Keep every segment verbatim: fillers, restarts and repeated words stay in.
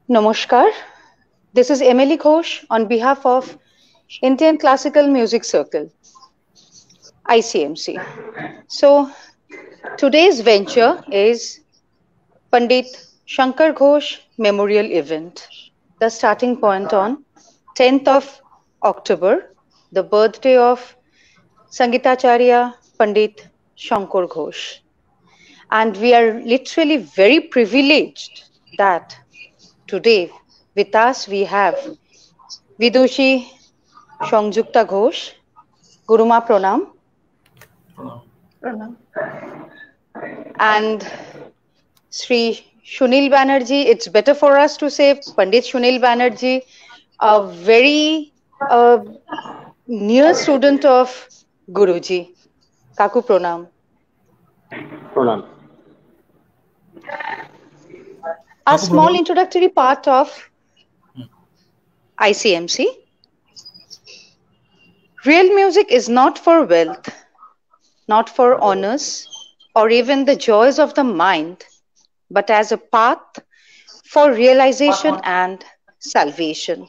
Namaskar. This is Emily Ghosh on behalf of Indian Classical Music Circle, I C M C. So, today's venture is Pandit Shankar Ghosh Memorial Event. The starting point on tenth of October, the birthday of Sangitacharya Pandit Shankar Ghosh. And we are literally very privileged that today with us we have Vidushi Songjukta Ghosh, Guruma Pranam, Pranam. and Sri Shunil Banerjee. It's better for us to say Pandit Shunil Banerjee, a very uh, near student of Guruji. Kaku Pranam. Pranam. A small introductory part of I C M C. Real music is not for wealth, not for honors, or even the joys of the mind, but as a path for realization and salvation.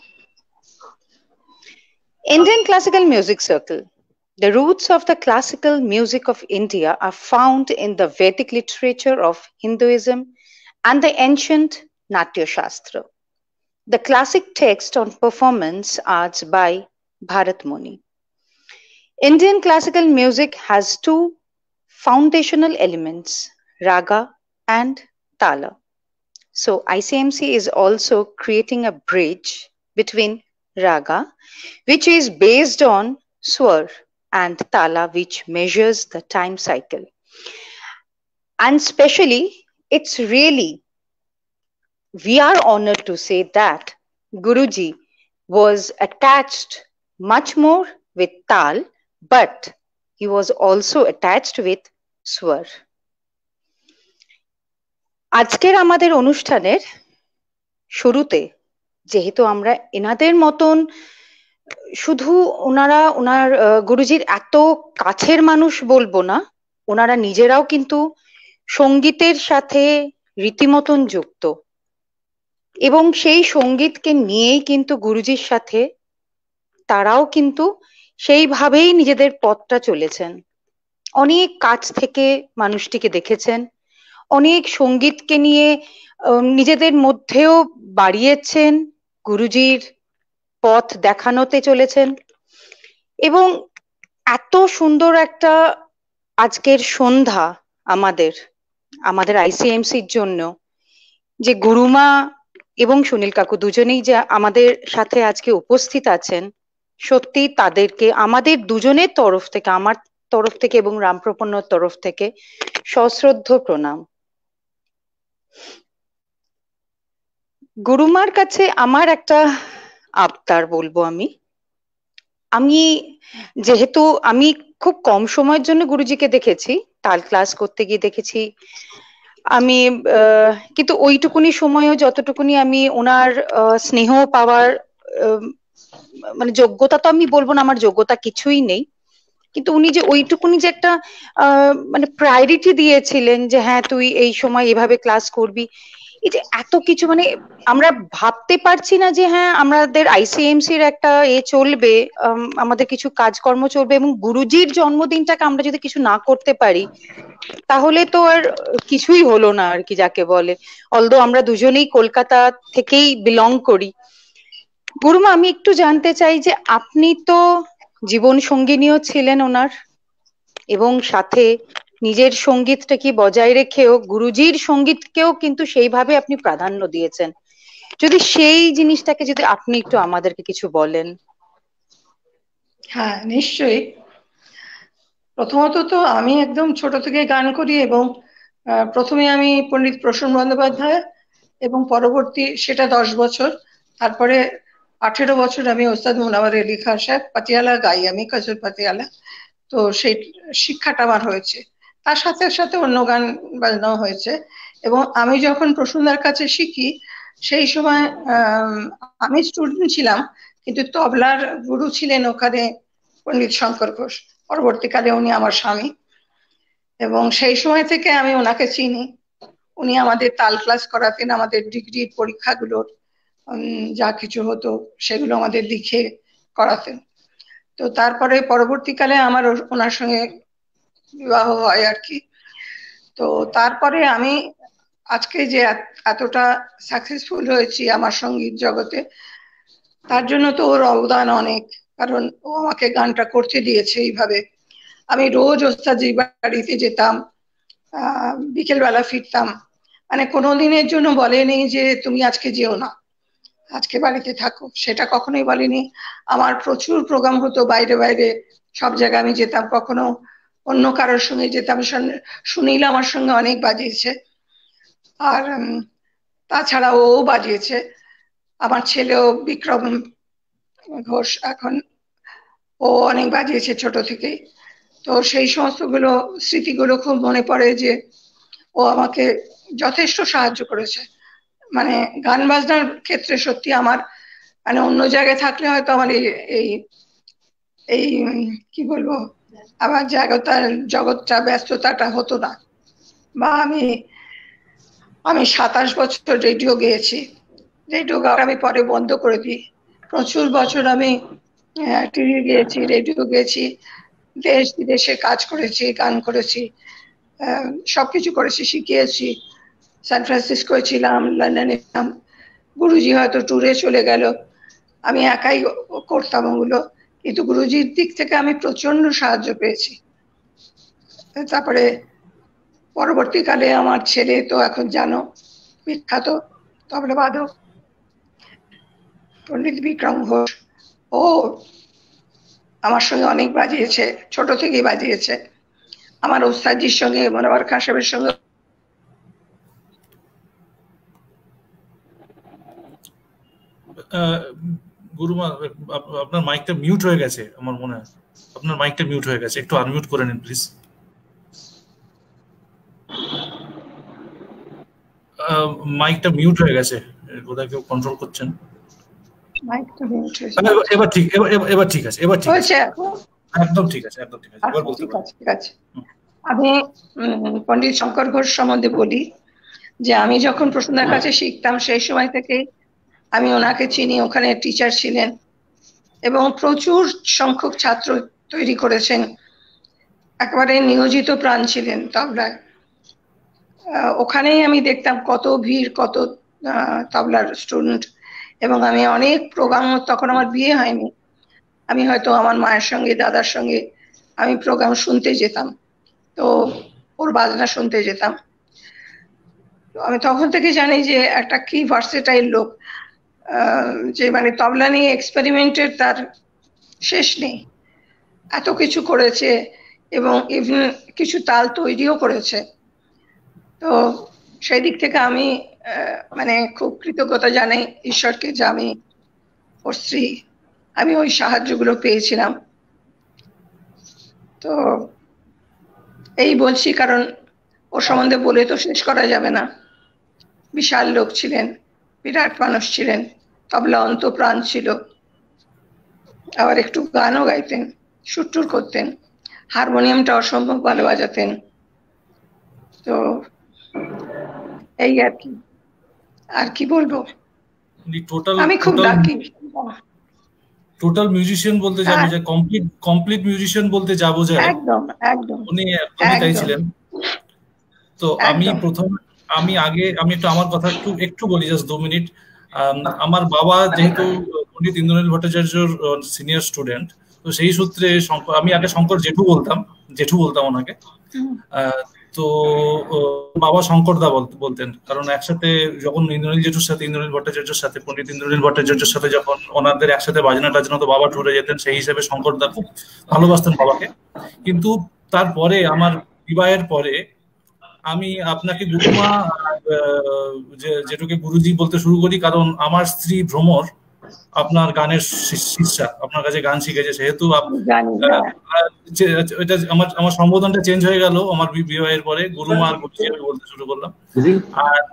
Indian Classical Music Circle. The roots of the classical music of India are found in the Vedic literature of Hinduism and the ancient Natya Shastra. The classic text on performance arts by Bharat Muni. Indian classical music has two foundational elements, raga and tala. So I C M C is also creating a bridge between raga, which is based on swar, and tala, which measures the time cycle. And especially, it's really, we are honored to say that Guruji was attached much more with tal, but he was also attached with swar. আজকের আমাদের অনুষ্ঠানের শুরুতে যেহেতু আমরা এনাদের মতন শুধু ওনারা ওনার গুরুজির এত কাছের মানুষ বলবো না, ওনারা নিজেরাও কিন্তু সঙ্গীতের সাথে রীতিমতন যুক্ত এবং সেই সঙ্গীতকে নিয়েই কিন্তু গুরুজির সাথে তারাও কিন্তু সেইভাবেই নিজেদের পথটা চলেছেন। অনেক কাছ থেকে মানুষটিকে দেখেছেন, অনেক সঙ্গীতকে নিয়ে নিজেদের মধ্যেও বাড়িয়েছেন, গুরুজির পথ দেখানোতে চলেছেন এবং এত সুন্দর একটা আজকের সন্ধ্যা আমাদের আমাদের আইসিএমসির জন্য যে গুরুমা এবং সুনীল কাকু দুজনেই যে আমাদের সাথে আজকে উপস্থিত আছেন, সত্যি তাদেরকে আমাদের দুজনের তরফ থেকে, আমার তরফ থেকে এবং রামপ্রপন্নর তরফ থেকে সশ্রদ্ধ প্রণাম। গুরুমার কাছে আমার একটা আবদার বলবো, আমি আমি যেহেতু আমি খুব কম সময়ের জন্য গুরুজিকে দেখেছি, তাল ক্লাস করতে গিয়ে দেখেছি আমি, কিন্তু ওইটুকুনি সময়ও যতটুকুনি আমি ওনার স্নেহ পাওয়ার মানে যোগ্যতা, তো আমি বলবো না আমার যোগ্যতা কিছুই নেই, কিন্তু উনি যে ওইটুকুনি যে একটা আহ মানে প্রায়োরিটি দিয়েছিলেন যে হ্যাঁ তুই এই সময় এভাবে ক্লাস করবি, এই যে এত কিছু, মানে আমরা ভাবতে পারছি না যে হ্যাঁ আমাদের আইসিএমসির একটা এ চলবে, আমাদের কিছু কাজকর্ম চলবে এবং গুরুজির জন্মদিনটাকে আমরা যদি কিছু না করতে পারি তাহলে তো আর কিছুই হলো না আর কি যাকে বলে। অলদো আমরা দুজনেই কলকাতা থেকেই বিলং করি। গুরুমা, আমি একটু জানতে চাই যে আপনি তো জীবন সঙ্গিনীও ছিলেন ওনার এবং সাথে নিজের সঙ্গীতটা কি বজায় রেখেও গুরুজির সঙ্গীতকেও কিন্তু সেইভাবে আপনি প্রাধান্য দিয়েছেন, যদি সেই জিনিসটাকে যদি আপনি একটু আমাদেরকে কিছু বলেন। হ্যাঁ নিশ্চয়ই। প্রথমত তো আমি একদম ছোট থেকে গান করি এবং প্রথমে আমি পণ্ডিত প্রসূন বন্দ্যোপাধ্যায় এবং পরবর্তী সেটা দশ বছর, তারপরে আঠেরো বছর আমি ওস্তাদ মুনাওয়ার আলী খান সাহেব পাতিয়ালা গাই, আমি কজল পাতিয়ালা, তো সেই শিক্ষাটা আমার হয়েছে। তার সাথে সাথে অন্য গান বাজনাও হয়েছে এবং আমি যখন প্রসূনদার কাছে শিখি সেই সময় আমি স্টুডেন্ট ছিলাম, কিন্তু তবলার গুরু ছিলেন ওখানে পণ্ডিত শঙ্কর ঘোষ, পরবর্তীকালে উনি আমার স্বামী এবং সেই সময় থেকে আমি ওনাকে চিনি। উনি আমাদের তাল ক্লাস করাতেন, আমাদের ডিগ্রির পরীক্ষাগুলোর যা কিছু হতো সেগুলো আমাদের লিখে করাতেন। তো তারপরে পরবর্তীকালে আমার ওনার সঙ্গে বিবাহ হয় আর কি। তো তারপরে আমি আজকে যে এতটা সাকসেসফুল হয়েছি আমার সঙ্গীত জগতে, তার জন্য তো ওর অবদান অনেক, কারণ ও আমাকে গানটা করতে দিয়েছে এইভাবে। আমি রোজ ওস্তাদজির বাড়িতে যেতাম, আহ বিকেলবেলা ফিরতাম, মানে কোনোদিনের জন্য বলেনি যে তুমি আজকে যেও না, আজকে বাড়িতে থাকো, সেটা কখনোই বলেনি। আমার প্রচুর প্রোগ্রাম হতো বাইরে বাইরে, সব জায়গায় আমি যেতাম, কখনো অন্য কারোর সঙ্গে যেতাম। সুনীল আমার সঙ্গে অনেক বাজিয়েছে, আর তাছাড়া ও বাজিয়েছে। আমার ছেলেও বিক্রম ঘোষ, এখন ও অনেক বাজিয়েছে ছোট থেকেই। তো সেই সমস্ত গুলো স্মৃতিগুলো খুব মনে পড়ে যে ও আমাকে যথেষ্ট সাহায্য করেছে। মানে গান বাজনার ক্ষেত্রে সত্যি আমার, মানে অন্য জায়গায় থাকলে হয়তো আমার এই এই কি বলবো, আমার জায়গাটা জগৎটা ব্যস্ততাটা হতো না। বা আমি আমি সাতাশ বছর রেডিও গেয়েছি, রেডিও গাওয়া আমি পরে বন্ধ করে দিই। প্রচুর বছর আমি টিভি গেয়েছি, রেডিও গেয়েছি, দেশ বিদেশে কাজ করেছি, গান করেছি, সবকিছু করেছি, শিখিয়েছি। সান ফ্রান্সিসকোয় ছিলাম, লন্ডনে ছিলাম, গুরুজি হয়তো ট্যুরে চলে গেল, আমি একাই করতাম ওগুলো, কিন্তু গুরুজির দিক থেকে আমি প্রচন্ড সাহায্য পেয়েছি। তারপরে পরবর্তীকালে আমার ছেলে তো এখন জানো বিখ্যাত তবলা বাদক পণ্ডিত বিক্রম ঘোষ, ও আমার সঙ্গে অনেক বাজিয়েছে, ছোট থেকেই বাজিয়েছে। আমার ওস্তাদজির সঙ্গে, মনোহর খান সাহেবের সঙ্গে। গুরুমা, আপনার মাইকটা মিউট হয়ে গেছে আমার মনে হয়, আপনার মাইকটা মিউট হয়ে গেছে, একটু আনমিউট করে নিন প্লিজ। মাইকটা মিউট হয়ে গেছে, বোধহয় কেউ কন্ট্রোল করছেন। মাইকটা মিউট হয়েছে, এবার ঠিক, এবার ঠিক আছে, এবার ঠিক আছে, হয়েছে, একদম ঠিক আছে, একদম ঠিক আছে, এবার বলতে পারেন। ঠিক আছে। আমি পণ্ডিত শঙ্কর ঘোষ সম্বন্ধে বলি যে আমি যখন প্রসন্নার কাছে শিখতাম সেই সময় থেকে আমি ওনাকে চিনি, ওখানে টিচার ছিলেন এবং প্রচুর সংখ্যক ছাত্র তৈরি করেছেন, একেবারে নিয়োজিত প্রাণ ছিলেন তবলায়। ওখানেই আমি দেখতাম কত ভিড়, কত তবলার স্টুডেন্ট। এবং আমি অনেক প্রোগ্রাম, তখন আমার বিয়ে হয়নি, আমি হয়তো আমার মায়ের সঙ্গে দাদার সঙ্গে আমি প্রোগ্রাম শুনতে যেতাম, তো ওর বাজনা শুনতে যেতাম। তো আমি তখন থেকে জানি যে একটা কি ভার্সেটাইল লোক, যে মানে তবলা নিয়ে এক্সপেরিমেন্টের তার শেষ নেই, এত কিছু করেছে এবং ইভেন কিছু তাল তৈরিও করেছে। তো সেই দিক থেকে আমি মানে খুব কৃতজ্ঞতা জানাই ঈশ্বরকে যে আমি ওর স্ত্রী, আমি ওই সাহায্যগুলো পেয়েছিলাম। তো এই বলছি কারণ ওর সম্বন্ধে বলে তো শেষ করা যাবে না। বিশাল লোক ছিলেন, বিরাট মানুষ ছিলেন, তবলা অন্তপ্রাণ ছিল, আবার একটু গানও গাইতেন, সুরটুর করতেন, হারমোনিয়ামটা অসম্ভব ভালো বাজাতেন। তো এই আর কি, আর কি বলবো, আমি খুব লাকি। টোটাল মিউজিশিয়ান বলতে যাবো, যে কমপ্লিট কমপ্লিট মিউজিশিয়ান বলতে যাবো যায়, একদম একদম উনি একদমই তাই ছিলেন। তো আমি প্রথম আমি আগে আমি একটু আমার কথা একটু একটু বলি, জাস্ট দু মিনিট। আমার বাবা যেহেতু পণ্ডিত ইন্দ্রনীল ভট্টাচার্যর সিনিয়র স্টুডেন্ট, তো সেই সূত্রে আমি আগে শঙ্কর জেঠু বলতাম, জেঠু বলতাম ওনাকে। তো বাবা শঙ্কর দা বলতেন, কারণ একসাথে যখন ইন্দ্রনীল জেঠুর সাথে, ইন্দ্রনীল ভট্টাচার্যের সাথে, পণ্ডিত ইন্দ্রনীল ভট্টাচার্যের সাথে যখন ওনাদের একসাথে বাজনা টাজনা, তো বাবা টুরে যেতেন, সেই হিসেবে শঙ্কর দা খুব ভালোবাসতেন বাবাকে। কিন্তু তারপরে আমার বিবাহের পরে আমি আপনাকে গুরুমা যেটুকে গুরুজি বলতে শুরু করি, কারণ আমার স্ত্রী ভ্রমর আপনার গানের শিষ্যা, আপনার কাছে গান শিখেছে, সেহেতু এটা আমার আমার সম্বোধনটা চেঞ্জ হয়ে গেল আমার বিবাহের পরে, গুরুমা আর গুরুজি আমি বলতে শুরু করলাম। আর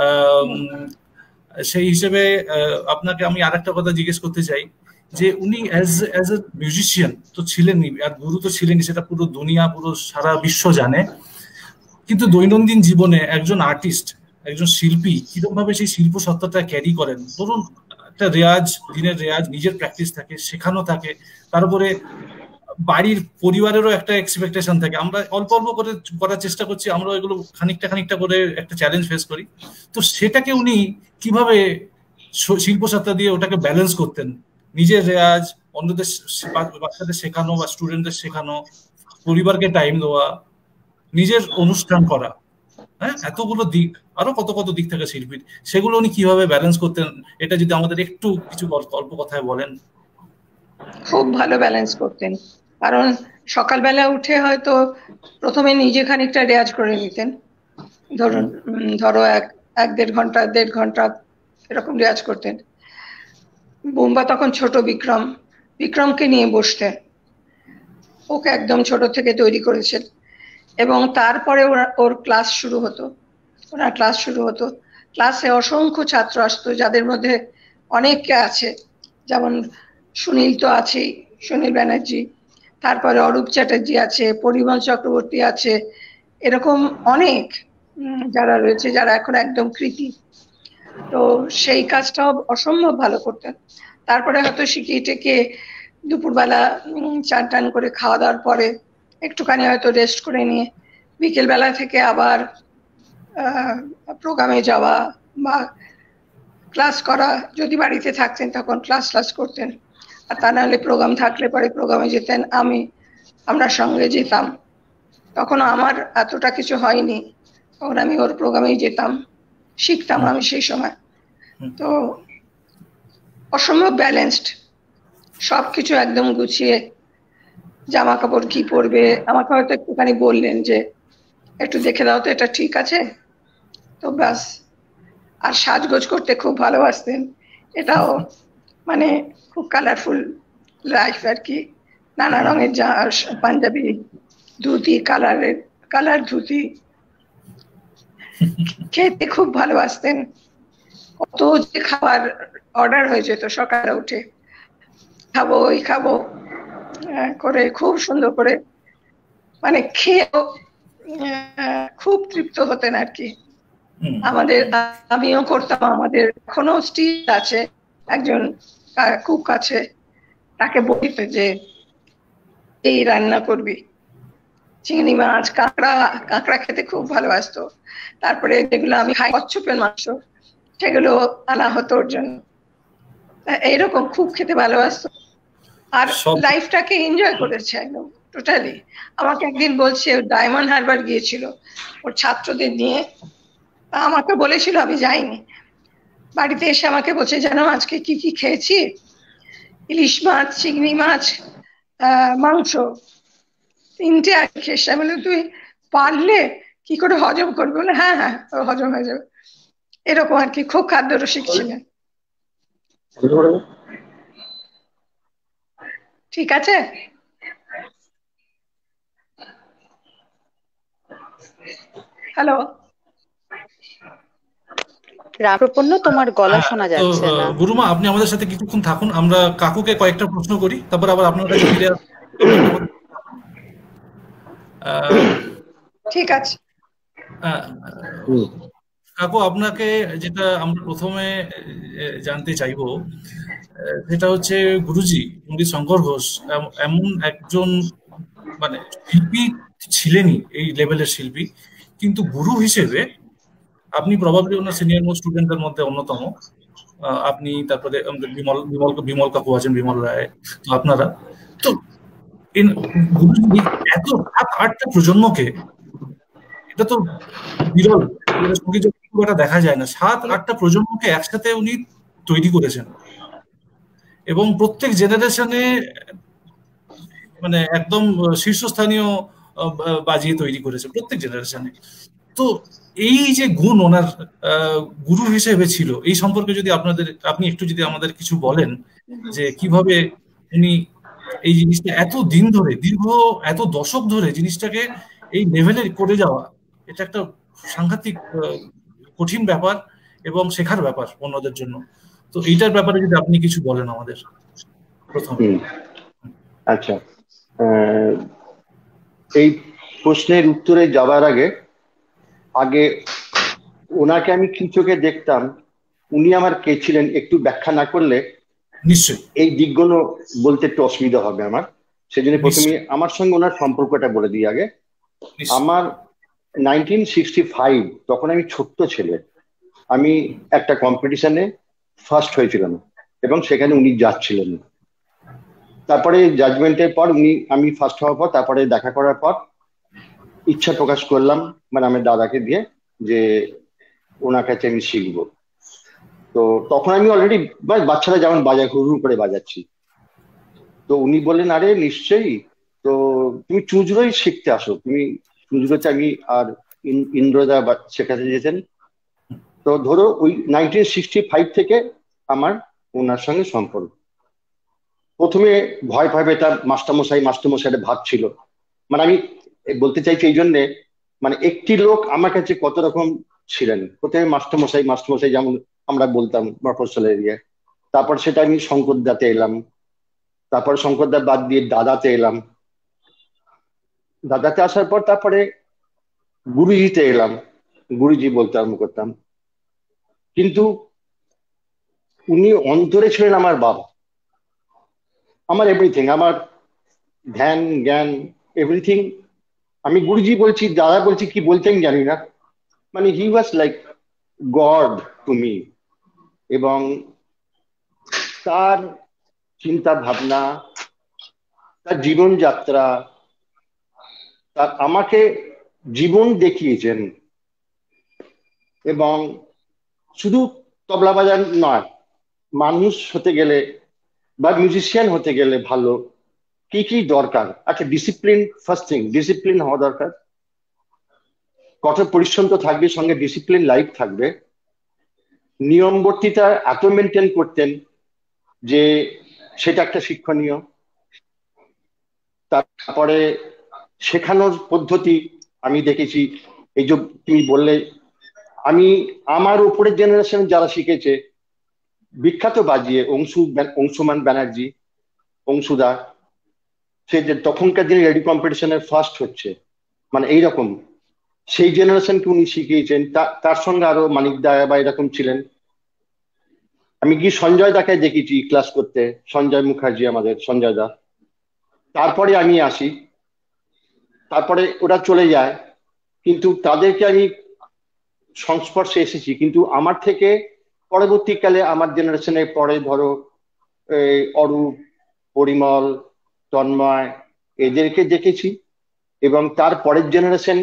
সেই হিসেবে আপনাকে আমি আরেকটা কথা জিজ্ঞেস করতে চাই, যে উনি অ্যাজ অ্যাজ এ মিউজিশিয়ান তো ছিলেনই, আর গুরু তো ছিলেনই, সেটা পুরো দুনিয়া, পুরো সারা বিশ্ব জানে। কিন্তু দৈনন্দিন জীবনে একজন আর্টিস্ট, একজন শিল্পী কিরকম ভাবে সেই শিল্প সত্তাটা ক্যারি করেন, ধরুন একটা রেয়াজ, দিনের রেয়াজ, নিজের প্র্যাকটিস থাকে, শেখানো থাকে, তারপরে বাড়ির পরিবারেরও একটা এক্সপেকটেশন থাকে। আমরা অল্প অল্প করে করার চেষ্টা করছি, আমরা এগুলো খানিকটা খানিকটা করে একটা চ্যালেঞ্জ ফেস করি। তো সেটাকে উনি কিভাবে শিল্পসত্তা দিয়ে ওটাকে ব্যালেন্স করতেন, নিজের রেয়াজ, অন্যদের বাচ্চাদের শেখানো বা স্টুডেন্টদের শেখানো, পরিবারকে টাইম দেওয়া, নিজের অনুষ্ঠান করা, হ্যাঁ, এতগুলো দিক, আরো কত কত দিক থাকে শিল্পীর, সেগুলো উনি কিভাবে ব্যালেন্স করতেন, এটা যদি আমাদের একটু কিছু অল্প কথায় বলেন। খুব ভালো ব্যালেন্স করতেন, কারণ সকালবেলা উঠে হয়তো প্রথমে নিজে খানিকটা রেয়াজ করে নিতেন, ধরুন ধরো এক এক দেড় ঘন্টা দেড় ঘন্টা এরকম রেয়াজ করতেন। বোম্বা তখন ছোট, বিক্রম বিক্রমকে নিয়ে বসতেন, ওকে একদম ছোট থেকে তৈরি করেছেন, এবং তারপরে ওরা ওর ক্লাস শুরু হতো, ওনার ক্লাস শুরু হতো ক্লাসে অসংখ্য ছাত্র আসতো, যাদের মধ্যে অনেকে আছে, যেমন সুনীল তো আছেই, সুনীল ব্যানার্জি, তারপরে অরূপ চ্যাটার্জি আছে, পরিমল চক্রবর্তী আছে, এরকম অনেক যারা রয়েছে, যারা এখন একদম কৃতি। তো সেই কাজটাও অসম্ভব ভালো করতেন। তারপরে হয়তো শিখিয়ে টেকে দুপুরবেলা চান টান করে খাওয়া দাওয়ার পরে একটুখানি হয়তো রেস্ট করে নিয়ে বিকেল বেলা থেকে আবার প্রোগ্রামে যাওয়া বা ক্লাস করা, যদি বাড়িতে থাকতেন তখন ক্লাস ক্লাস করতেন, আর তা নাহলে প্রোগ্রাম থাকলে পরে প্রোগ্রামে যেতেন, আমি আমরা সঙ্গে যেতাম। তখন আমার এতটা কিছু হয়নি, তখন আমি ওর প্রোগ্রামেই যেতাম, শিখতাম আমি সেই সময়। তো অসম্ভব ব্যালেন্সড, সবকিছু একদম গুছিয়ে, জামা কাপড় কি পরবে আমাকে হয়তো একটুখানি বললেন যে একটু দেখে দাও তো এটা ঠিক আছে, তো ব্যাস। আর সাজগোজ করতে খুব ভালোবাসতেন, এটাও মানে খুব কালারফুল লাইফ আর কি, নানা রঙের যা পাঞ্জাবি ধুতি, কালারের কালার ধুতি, খেতে খুব ভালোবাসতেন। কত যে খাবার অর্ডার হয়ে যেত সকালে উঠে, খাবো ওই খাবো করে, খুব সুন্দর করে মানে খেয়েও খুব তৃপ্ত হতেন আর কি। আমাদের আমিও করতাম, আমাদের এখনো স্টিল আছে, একজন কুক আছে, তাকে বলিত যে এই রান্না করবি, চিংড়ি মাছ, কাঁকড়া, কাঁকড়া খেতে খুব ভালোবাসতো। তারপরে যেগুলো আমি খাই, কচ্ছপের মাংস, সেগুলো আনা হতো ওর জন্য। এইরকম খুব খেতে ভালোবাসতো, আর লাইফটাকে এনজয় করেছে একদম টোটালি। আমাকে একদিন বলছে ডায়মন্ড হারবার গিয়েছিল ওর ছাত্রদের নিয়ে, আমাকে বলেছিল, আমি যাইনি। বাড়িতে এসে আমাকে বলছে, জানো আজকে কি কি খেয়েছি, ইলিশ মাছ, চিংড়ি মাছ, আহ মাংস, তিনটে আর খেয়েছি। আমি বললাম তুই পারলে কি করে হজম করবি? বলে হ্যাঁ হ্যাঁ হজম হয়ে যাবে, এরকম আর কি। খুব খাদ্য রসিক ছিলেন। ঠিক আছে, হ্যালো রামপ্রপন্ন, তোমার গলা শোনা যাচ্ছে না। গুরুমা, আপনি আমাদের সাথে কিছুক্ষণ থাকুন, আমরা কাকুকে কয়েকটা প্রশ্ন করি, তারপর আবার আপনার কাছে ফিরে আসবো। ঠিক আছে কাকু, আপনাকে যেটা আমরা প্রথমে জানতে চাইবো সেটা হচ্ছে, গুরুজি পণ্ডিত শঙ্কর ঘোষ এমন একজন মানে শিল্পী ছিলেনই, এই লেভেলের শিল্পী, কিন্তু গুরু হিসেবে আপনি প্রবাবলি ওনার সিনিয়র মোস্ট স্টুডেন্টদের মধ্যে অন্যতম। আপনি, তারপরে বিমল বিমল বিমল কাকু আছেন, বিমল রায়, তো আপনারা তো গুরুজি এত সাত আটটা প্রজন্মকে, এটা তো বিরল, সঙ্গীত দেখা যায় না, সাত আটটা প্রজন্মকে একসাথে উনি তৈরি করেছেন, এবং প্রত্যেক জেনারেশনে মানে একদম শীর্ষস্থানীয় বাজিয়ে তৈরি করেছে প্রত্যেক জেনারেশনে। তো এই যে গুণ ওনার গুরু হিসেবে ছিল, এই সম্পর্কে যদি আপনাদের আপনি একটু যদি আমাদের কিছু বলেন, যে কিভাবে উনি এই জিনিসটা এত দিন ধরে, দীর্ঘ এত দশক ধরে জিনিসটাকে এই লেভেলে করে যাওয়া, এটা একটা সাংঘাতিক কঠিন ব্যাপার এবং শেখার ব্যাপার অন্যদের জন্য। তো এইটার ব্যাপারে যদি আপনি কিছু বলেন আমাদের প্রথমে। আচ্ছা, এই প্রশ্নের উত্তরে যাবার আগে আগে ওনাকে আমি কি চোখে দেখতাম উনি আমার কে ছিলেন একটু ব্যাখ্যা না করলে নিশ্চয়ই এই দিকগুলো বলতে একটু অসুবিধা হবে আমার। সেজন্য প্রথমে আমার সঙ্গে ওনার সম্পর্কটা বলে দিই আগে। আমার নাইনটিন সিক্সটি ফাইভ, তখন আমি ছোট্ট ছেলে, আমি একটা কম্পিটিশনে ফার্স্ট হয়েছিলাম এবং সেখানে উনি যাচ্ছিলেন। তারপরে জাজমেন্টের পর উনি, আমি ফার্স্ট হওয়ার পর তারপরে দেখা করার পর ইচ্ছা প্রকাশ করলাম মানে আমার দাদাকে দিয়ে যে ওনার কাছে আমি শিখবো। তো তখন আমি অলরেডি বাচ্চারা যেমন বাজায় হুড় হুড় করে বাজাচ্ছি। তো উনি বললেন আরে নিশ্চয়ই, তো তুমি চুঁচুড়োই শিখতে আসো। তুমি চুঁচুড়োতে আমি আর ইন্দ্রদা শেখাতে যেতেন। তো ধরো ওই নাইনটিন সিক্সটি ফাইভ থেকে আমার ওনার সঙ্গে সম্পর্ক। প্রথমে ভয় ভয় পেতাম, মাস্টারমশাই মাস্টারমশাইয়ের ভাব ছিল। মানে আমি বলতে চাইছি এই জন্যে, মানে একটি লোক আমার কাছে কত রকম ছিলেন। প্রথমে মাস্টারমশাই মাস্টারমশাই যেমন আমরা বলতাম মফস্বল এরিয়ায়, তারপর সেটা আমি শঙ্করদাতে এলাম, তারপর শঙ্করদা বাদ দিয়ে দাদাতে এলাম, দাদাতে আসার পর তারপরে গুরুজিতে এলাম, গুরুজি বলতে আরম্ভ করতাম। কিন্তু উনি অন্তরে ছিলেন আমার বাবা, আমার এভরিথিং, আমার ধ্যান জ্ঞান এভরিথিং। আমি গুরুজি বলছি, দাদা বলছি, কি বলতেন জানি না, মানে he was like god to me. এবং তার চিন্তা ভাবনা, তার জীবনযাত্রা, তার আমাকে জীবন দেখিয়েছেন। এবং শুধু তবলা বাজার নয়, মানুষ হতে গেলে বা মিউজিশিয়ান হতে গেলে ভালো কি কি দরকার। আচ্ছা, ডিসিপ্লিন ফার্স্ট থিং, ডিসিপ্লিন হওয়া দরকার। কঠোর পরিশ্রম তো থাকবে, সঙ্গে ডিসিপ্লিন লাইফ থাকবে। নিয়মবর্তিতা এত মেনটেন করতেন যে সেটা একটা শিক্ষণীয়। তারপরে শেখানোর পদ্ধতি আমি দেখেছি, এই যে তুমি বললে, আমি আমার উপরের জেনারেশন যারা শিখেছে, বিখ্যাত বাজিয়ে অংশু অংশুমান ব্যানার্জি, অংশুদা, সে যে তখনকার দিনে রেডি কম্পিটিশনের ফার্স্ট হচ্ছে, মানে এইরকম সেই জেনারেশনকে উনি শিখিয়েছেন। তার সঙ্গে আরো মানিক দা বা এরকম ছিলেন। আমি কি সঞ্জয় দাকে দেখেছি ক্লাস করতে, সঞ্জয় মুখার্জি, আমাদের সঞ্জয় দা। তারপরে আমি আসি, তারপরে ওরা চলে যায়, কিন্তু তাদেরকে আমি সংস্পর্শে এসেছি। কিন্তু আমার থেকে পরবর্তীকালে আমার জেনারেশনের পরে ধরো এই অরূপ, পরিমল, তন্ময়, এদেরকে দেখেছি। এবং তার পরের জেনারেশন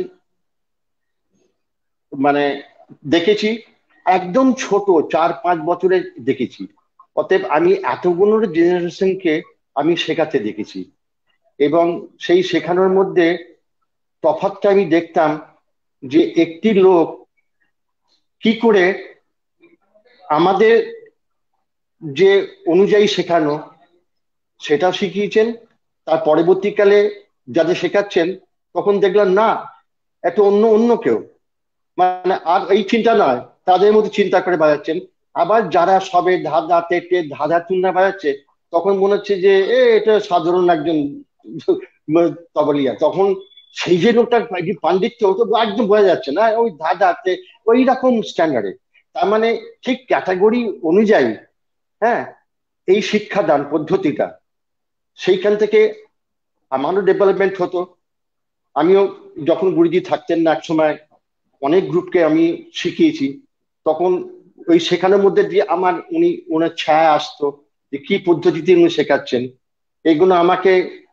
মানে দেখেছি একদম ছোট, চার পাঁচ বছরের দেখেছি। অতএব আমি এতগুলো জেনারেশনকে আমি শেখাতে দেখেছি। এবং সেই শেখানোর মধ্যে তফাৎটা আমি দেখতাম যে একটি লোক কি করে আমাদের যে অনুযায়ী শেখানো সেটাও শিখিয়েছেন। তার পরবর্তীকালে যাদের শেখাচ্ছেন তখন দেখলাম না, এত অন্য অন্য কেউ, মানে আর এই চিন্তা নয়, তাদের মধ্যে চিন্তা করে বাজাচ্ছেন। আবার যারা সবে ধাঁধা তেটে ধাঁধা চুন্না বাজাচ্ছে, তখন মনে হচ্ছে যে এ এটা সাধারণ একজন তবলিয়া। তখন সেই যে লোকটা পাণ্ডিত্য তো একদম বোঝা যাচ্ছে না, ওই ধাঁধাতে ওই রকম স্ট্যান্ডার্ডে। তার মানে ঠিক ক্যাটাগরি অনুযায়ী, হ্যাঁ, এই শিক্ষাদান পদ্ধতিটা, সেইখান থেকে আমারও ডেভেলপমেন্ট হতো। আমিও যখন গুরুজি থাকতেন না, এক সময় অনেক গ্রুপকে আমি শিখিয়েছি, তখন ওই শেখানোর মধ্যে দিয়ে আমার উনি ওনার ছায়া আসতো যে কি পদ্ধতিতে উনি শেখাচ্ছেন। এগুলো আমাকে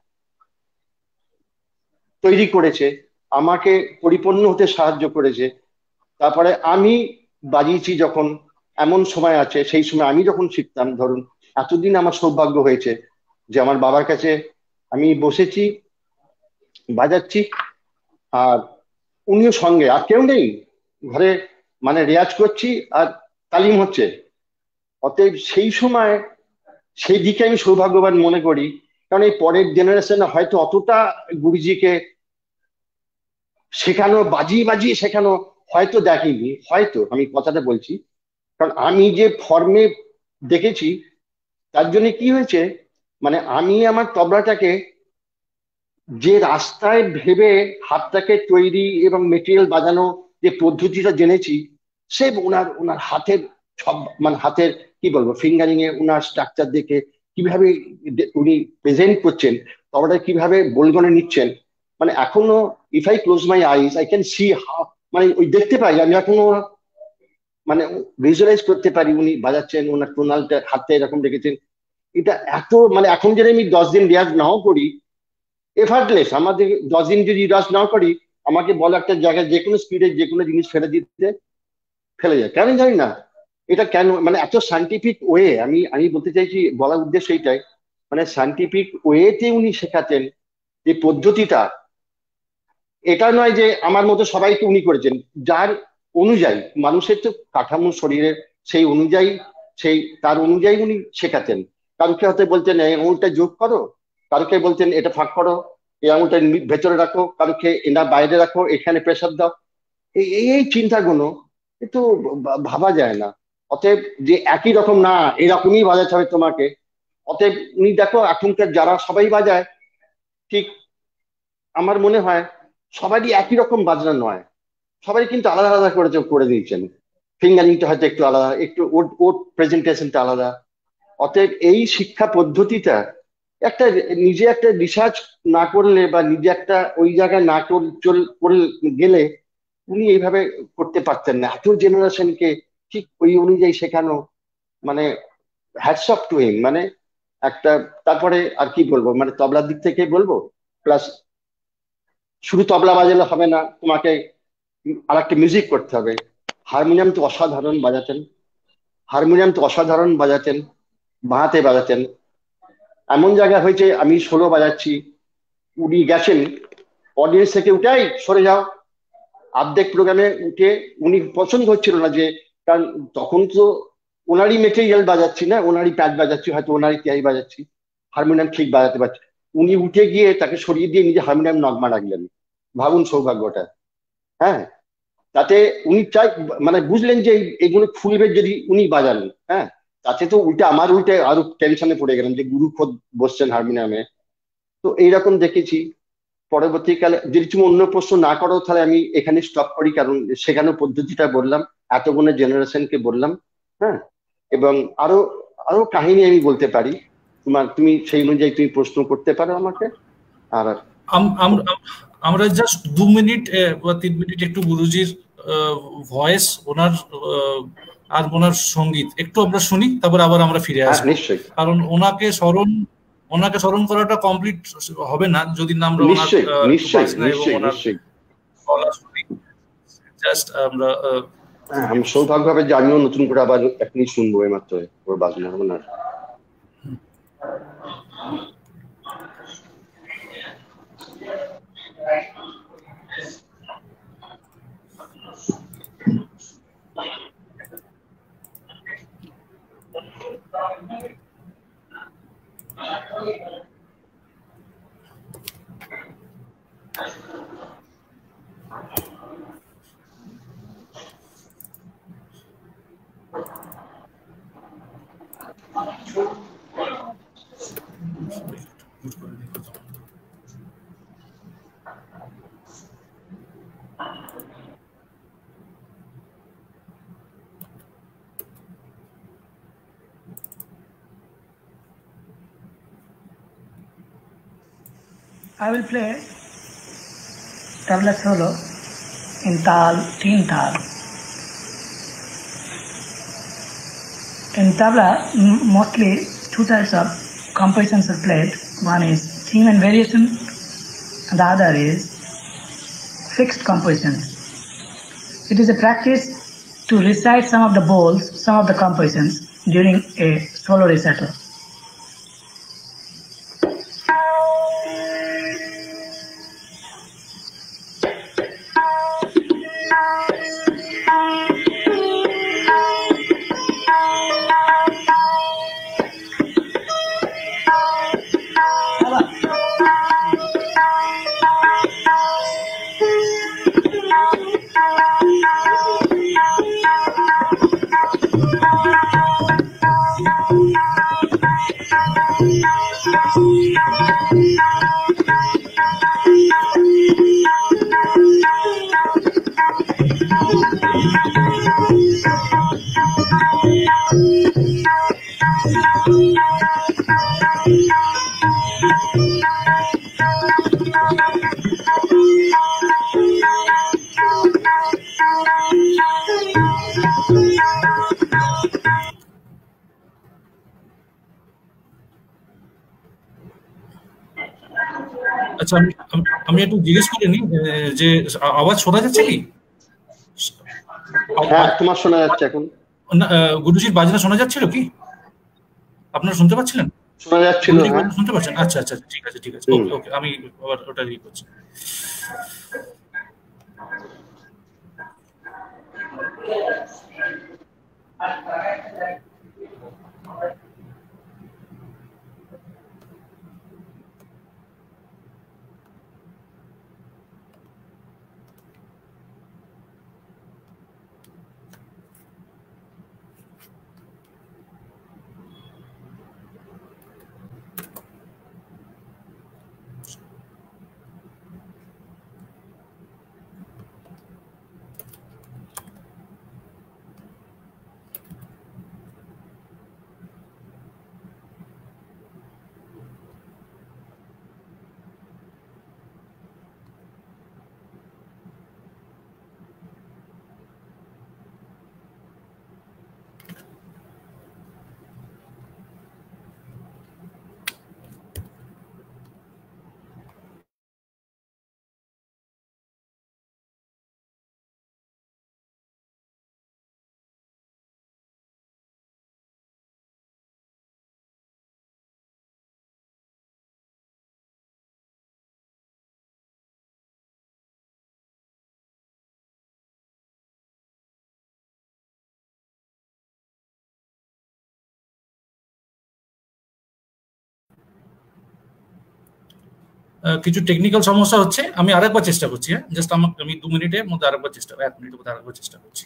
তৈরি করেছে, আমাকে পরিপূর্ণ হতে সাহায্য করেছে। তারপরে আমি বাজিয়েছি যখন, এমন সময় আছে সেই সময় আমি যখন শিখতাম, ধরুন এতদিন আমার সৌভাগ্য হয়েছে যে আমার বাবার কাছে আমি বসেছি, বাজাচ্ছি, আর উনিও সঙ্গে, আর কেউ নেই ঘরে, মানে রেয়াজ করছি আর তালিম হচ্ছে। অতএব সেই সময় সেই দিকে আমি সৌভাগ্যবান মনে করি, কারণ এই পরের জেনারেশনে হয়তো অতটা গুরুজিকে শেখানো, বাজিয়ে বাজিয়ে শেখানো হয়তো দেখিনি, হয়তো আমি কথাটা বলছি। কারণ আমি যে ফর্মে দেখেছি, তার জন্য কি হয়েছে, মানে আমি আমার তবলাটাকে যে রাস্তায় ভেবে হাতটাকে তৈরি এবং মেটেরিয়াল বাজানো যে পদ্ধতিটা জেনেছি, সে ওনার ওনার হাতের সব মানে হাতের কি বলবো ফিঙ্গারিং এ উনার স্ট্রাকচার দেখে কিভাবে উনি প্রেজেন্ট করছেন, তবলাটা কিভাবে বোলগনে নিচ্ছেন, মানে এখনো if I close my eyes I can see how, মানে ওই দেখতে পাই আমি এখনো মানে ভিজুয়ালাইজ করতে পারি উনি বাজাচ্ছেন, ওনার টোনালটা হাতে এরকম রেখেছেন। এটা এত মানে এখন যদি আমি দশ দিন রিয়াজ নাও করি এফার্টলেস, আমাদের দশ দিন যদি রিয়াজ নাও করি আমাকে বলো একটা জায়গায় যে কোনো স্পিডে যে কোনো জিনিস ফেলে দিতে ফেলে যায়, কেন জানি না এটা কেন, মানে এত সায়েন্টিফিক ওয়ে, আমি আমি বলতে চাইছি বলার উদ্দেশ্য এইটাই, মানে সায়েন্টিফিক ওয়েতে উনি শেখাতেন যে পদ্ধতিটা, এটা নয় যে আমার মতো সবাইকে উনি করেছেন, যার অনুযায়ী মানুষের তো কাঠামো শরীরের সেই অনুযায়ী সেই তার অনুযায়ী উনি শেখাতেন। কারুকে হয়তো বলতেন এই আঙুলটা যোগ করো, কারুকে বলতেন এটা ফাঁক করো, এই আঙুলটা ভেতরে রাখো, কারুকে এটা বাইরে রাখো, এখানে প্রেসার দাও, এই এই চিন্তাগুলো একটু ভাবা যায় না। অতএব যে একই রকম না এরকমই বাজাতে হবে তোমাকে, অতএব উনি দেখো এখনকার যারা সবাই বাজায় ঠিক আমার মনে হয় সবারই একই রকম বাজনা নয়, সবাই কিন্তু আলাদা আলাদা করে করে দিয়েছেন, ফিঙ্গারিংটা হয়তো একটু আলাদা, একটু ওর ওর প্রেজেন্টেশনটা আলাদা। অতএব এই শিক্ষা পদ্ধতিটা একটা নিজে একটা রিসার্চ না করলে বা নিজে একটা ওই জায়গায় না করে গেলে উনি এইভাবে করতে পারতেন না, এত জেনারেশনকে ঠিক ওই অনুযায়ী শেখানো, মানে হ্যাটস অফ টু হিম। মানে একটা তারপরে আর কি বলবো, মানে তবলার দিক থেকে বলবো, প্লাস শুধু তবলা বাজালে হবে না, তোমাকে আর একটা মিউজিক করতে হবে। হারমোনিয়াম তো অসাধারণ বাজাতেন, হারমোনিয়াম তো অসাধারণ বাজাতেন, বাঁহাতে বাজাতেন। এমন জায়গা হয়েছে আমি সোলো বাজাচ্ছি, উনি গেছেন অডিয়েন্স থেকে উঠাই সরে যাও, অর্ধেক প্রোগ্রামে উঠে উনি পছন্দ হচ্ছিল না, যে কারণ তখন তো ওনারই মেটেরিয়াল বাজাচ্ছি না, ওনারই প্যাড বাজাচ্ছি, হয়তো ওনারই তিয়াই বাজাচ্ছি, হারমোনিয়াম ঠিক বাজাতে পারছি, উনি উঠে গিয়ে তাকে সরিয়ে দিয়ে নিজে হারমোনিয়াম নগমা রাখলেন। ভাবুন সৌভাগ্যটা। হ্যাঁ, তাতে উনি চাই মানে বুঝলেন যে এগুলো খুলবে যদি উনি বাজান, হ্যাঁ, তাতে তো উল্টে আমার উল্টে আরো টেনশনে পড়ে গেলাম যে গুরু খোদ বসছেন হারমোনিয়ামে। তো এইরকম দেখেছি। পরবর্তীকালে যদি তুমি অন্য প্রশ্ন না করো তাহলে আমি এখানে স্টপ করি, কারণ শেখানোর পদ্ধতিটা বললাম, এতগুলো জেনারেশনকে বললাম, হ্যাঁ, এবং আরো আরো কাহিনী আমি বলতে পারি, তোমার তুমি সেই অনুযায়ী তুমি প্রশ্ন করতে পারো আমাকে। আর আমরা জাস্ট দু মিনিট বা তিন মিনিট একটু গুরুজির ভয়েস, ওনার আর ওনার সঙ্গীত একটু আমরা শুনি, তারপর আবার আমরা ফিরে আসবো। নিশ্চয়ই, কারণ ওনাকে স্মরণ ওনাকে স্মরণ করাটা কমপ্লিট হবে না যদি না আমরা ওনার জাস্ট আমরা আমি সৌভাগ্য হবে যে আমিও নতুন করে আবার এখনই শুনবো এইমাত্র ওর বাজনা ওনার। I will play tabla solo in tal, teen tal. In tabla, mostly two types of compositions are played. One is theme and variation, and the other is fixed composition. It is a practice to recite some of the bowls, some of the compositions during a solo recital. আচ্ছা আমি আমি একটু জিজ্ঞেস করে নিই যে আওয়াজ শোনা যাচ্ছে কি? হ্যাঁ তোমার শোনা যাচ্ছে এখন। গুরুজির বাজনা শোনা যাচ্ছিল কি? আপনারা শুনতে পাচ্ছিলেন? শোনা যাচ্ছিল, হ্যাঁ শুনতে পাচ্ছেন? আচ্ছা আচ্ছা ঠিক আছে ঠিক আছে ওকে ওকে আমি ওটা ই করছি। কিছু টেকনিক্যাল সমস্যা হচ্ছে, আমি আরেকবার চেষ্টা করছি। হ্যাঁ জাস্ট আমি দু মিনিটের মধ্যে আরেকবার চেষ্টা এক মিনিটের মধ্যে আরেকবার চেষ্টা করছি।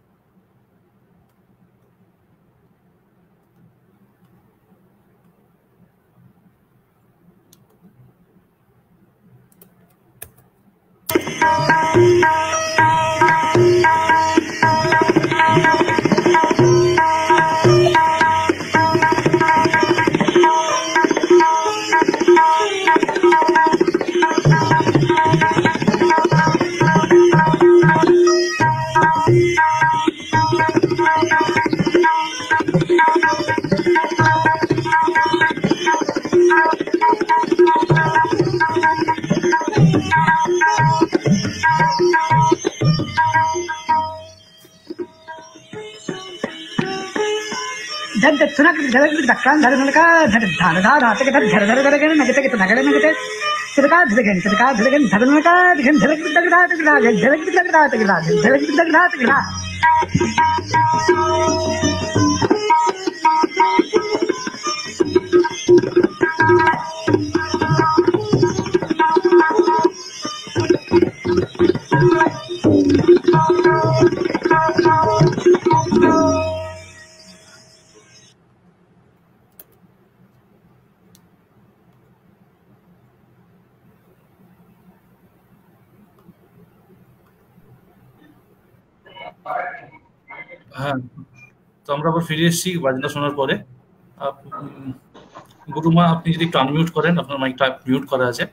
হ্যাঁ তো আমরা আবার ফিরে এসেছি বাজনা শোনার পরে। গুরুমা আপনি যদি একটু আনমিউট করেন, আপনার মাইকটা মিউট করা আছে।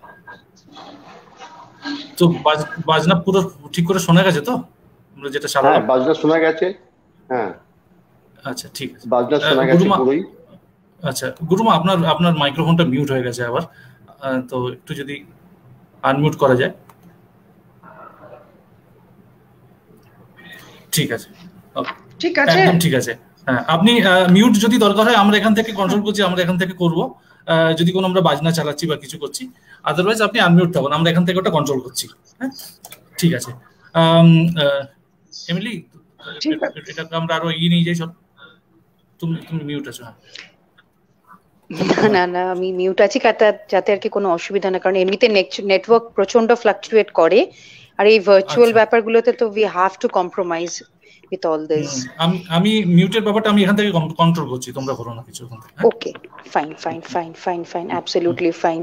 তো বাজনা পুরো ঠিক করে শোনা গেছে তো? আমরা যেটা সারা হ্যাঁ বাজনা শোনা গেছে। হ্যাঁ আচ্ছা ঠিক আছে, বাজনা শোনা গেছে পুরোই। আচ্ছা গুরুমা আপনার আপনার মাইক্রোফোনটা মিউট হয়ে গেছে আবার, তো একটু যদি আনমিউট করা যায়। ঠিক আছে ঠিক আছে একদম ঠিক আছে। হ্যাঁ আপনি মিউট যদি দরকার হয় আমরা এখান থেকে কন্ট্রোল করছি, আমরা এখান থেকে করব যদি কোনো আমরা বাজনা চালাচ্ছি বা কিছু করছি। আদারওয়াইজ আপনি আনমিউট থাকুন, আমরা এখান থেকে ওটা কন্ট্রোল করছি। হ্যাঁ ঠিক আছে এমিলি, এটাকে আমরা আরো এগিয়ে নিয়ে যাই। সব তুমি তুমি মিউট আছো। না না না আমি মিউট আছি যাতে আর কি কোনো অসুবিধা না, কারণ এমনিতে নেটওয়ার্ক প্রচন্ড ফ্লাকচুয়েট করে, আর এই ভার্চুয়াল ব্যাপারগুলোতে তো we have to compromise with all this. আমি আমি মিউটের ব্যাপারটা আমি এখান থেকে কন্ট্রোল করছি, তোমরা করো না কিছু ওখান থেকে। Okay fine fine fine fine fine absolutely fine.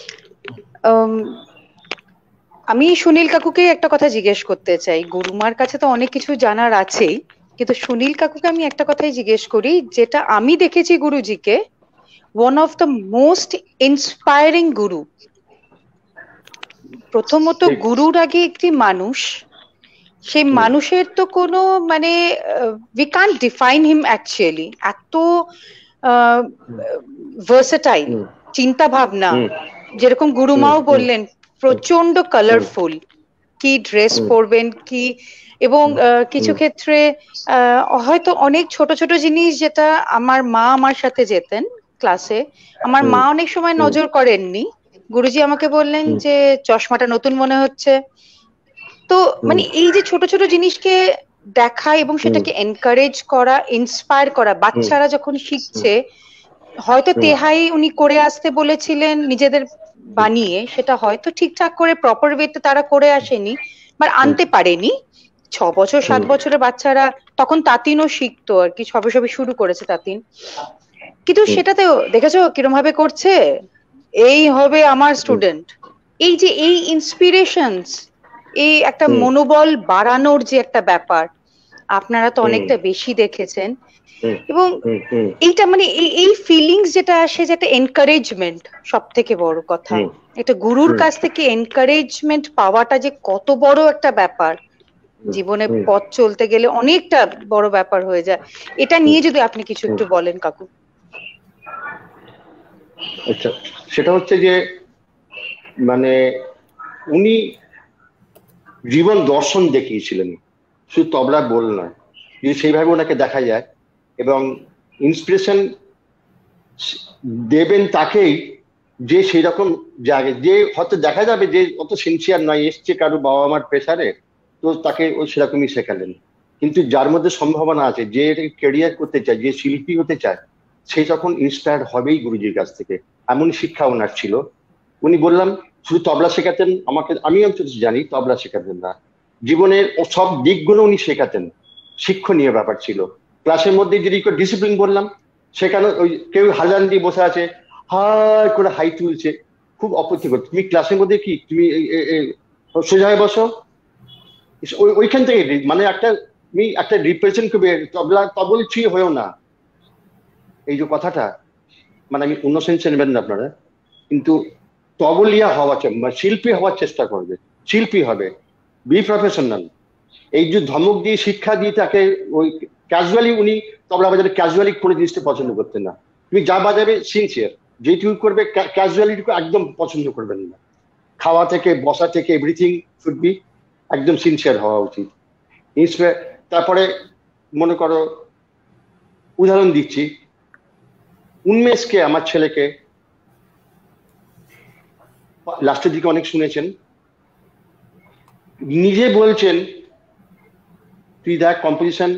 আমি সুনীল কাকুকে একটা কথা জিজ্ঞেস করতে চাই। গুরুমার কাছে তো অনেক কিছু জানার আছেই, কিন্তু সুনীল কাকুকে আমি একটা কথাই জিজ্ঞেস করি, যেটা আমি দেখেছি গুরুজিকে, one of the most inspiring guru. প্রথমত গুরুর আগে একটি মানুষ, সেই মানুষের তো কোনো মানে we can't define him actually, এত ভার্সেটাইল চিন্তা ভাবনা, যেরকম গুরুমাও বললেন প্রচন্ড কালারফুল, কি ড্রেস পরবেন কি, এবং কিছু ক্ষেত্রে আহ হয়তো অনেক ছোট ছোট জিনিস যেটা আমার মা আমার সাথে যেতেন ক্লাসে, আমার মা অনেক সময় নজর করেননি, গুরুজি আমাকে বললেন যে চশমাটা নতুন মনে হচ্ছে। তো মানে এই যে ছোট ছোট জিনিসকে দেখা এবং সেটাকে এনকারেজ করা, ইন্সপায়ার করা, বাচ্চারা যখন শিখছে, হয়তো তেহাই উনি করে আসতে বলেছিলেন নিজেদের বানিয়ে, সেটা হয়তো ঠিকঠাক করে প্রপার ওয়েতে তারা করে আসেনি বা আনতে পারেনি। ছ বছর সাত বছরের বাচ্চারা তখন তাতিনও শিখতো আর কি, সবে সবে শুরু করেছে তাতিন, কিন্তু সেটাতেও দেখেছো কিরম ভাবে করছে, এই হবে আমার স্টুডেন্ট। এই যে এই ইন্সপিরেশনস, এই একটা মনোবল বাড়ানোর যে একটা ব্যাপার, আপনারা তো অনেকটা বেশি দেখেছেন, এবং এইটা মানে এই ফিলিংস যেটা আসে, যেটা এনকারেজমেন্ট, সব থেকে বড় কথা, এটা গুরুর কাছ থেকে এনকারেজমেন্ট পাওয়াটা যে কত বড় একটা ব্যাপার, জীবনে পথ চলতে গেলে অনেকটা বড় ব্যাপার হয়ে যায়। এটা নিয়ে যদি আপনি কিছু একটু বলেন কাকু। আচ্ছা, সেটা হচ্ছে যে মানে উনি জীবন দর্শন দেখিয়েছিলেন, শুধু তবলা বল নয়, যদি সেইভাবে ওনাকে দেখা যায়, এবং ইন্সপিরেশন দেবেন তাকেই যে সেই রকম জায়গায়, যে হয়তো দেখা যাবে যে অত সিনসিয়ার নয়, এসছে কারো বাবা মার প্রেসারে, তো তাকে ওই সেরকমই শেখালেন। কিন্তু যার মধ্যে সম্ভাবনা আছে, যে ক্যারিয়ার করতে চায়, যে শিল্পী হতে চায়, সে তখন ইন্সপায়ার্ড হবেই গুরুজির কাছ থেকে। এমন শিক্ষা ওনার ছিল। উনি বললাম শুধু তবলা শেখাতেন আমাকে, আমি অন্তত জানি তবলা শেখাতেন না, জীবনের সব দিকগুলো উনি শেখাতেন, শিক্ষণীয় ব্যাপার ছিল। ক্লাসের মধ্যে যদি ডিসিপ্লিন বললাম, সেখানে ওই কেউ হাজান দিয়ে বসে আছে, হাই করে হাই তুলছে, খুব অপ্রীতিকর। তুমি ক্লাসের মধ্যে কি তুমি সোজা হয়ে বসো, ওইখান থেকে মানে একটা তুমি একটা রিপ্রেজেন্ট করবে, তবলা তবল ছুঁয়ে হয়েও না, এই যে কথাটা, মানে আমি অন্য সেন্সে নেবেন না আপনারা, কিন্তু তবলিয়া হওয়া, শিল্পী হওয়ার চেষ্টা করবে, শিল্পী হবে, বি প্রফেশনাল। এই যে ধমক দিয়ে শিক্ষা দিয়ে তাকে ওই ক্যাজুয়ালি, উনি তবলা বাজারে ক্যাজুয়ালি করে জিনিসটা পছন্দ করতেন না। তুমি যা বাজাবে সিনসিয়ার, যেটুকু করবে ক্যাজুয়ালিটুকু একদম পছন্দ করবেন না। খাওয়া থেকে বসা থেকে এভরিথিং শুড বি একদম সিনসিয়ার হওয়া উচিত। তারপরে মনে করো উদাহরণ দিচ্ছি, উন্মেষকে, আমার ছেলেকে লাস্টের দিকে অনেক শুনেছেন, নিজে বলছেন তুই দেখ কম্পোজিশন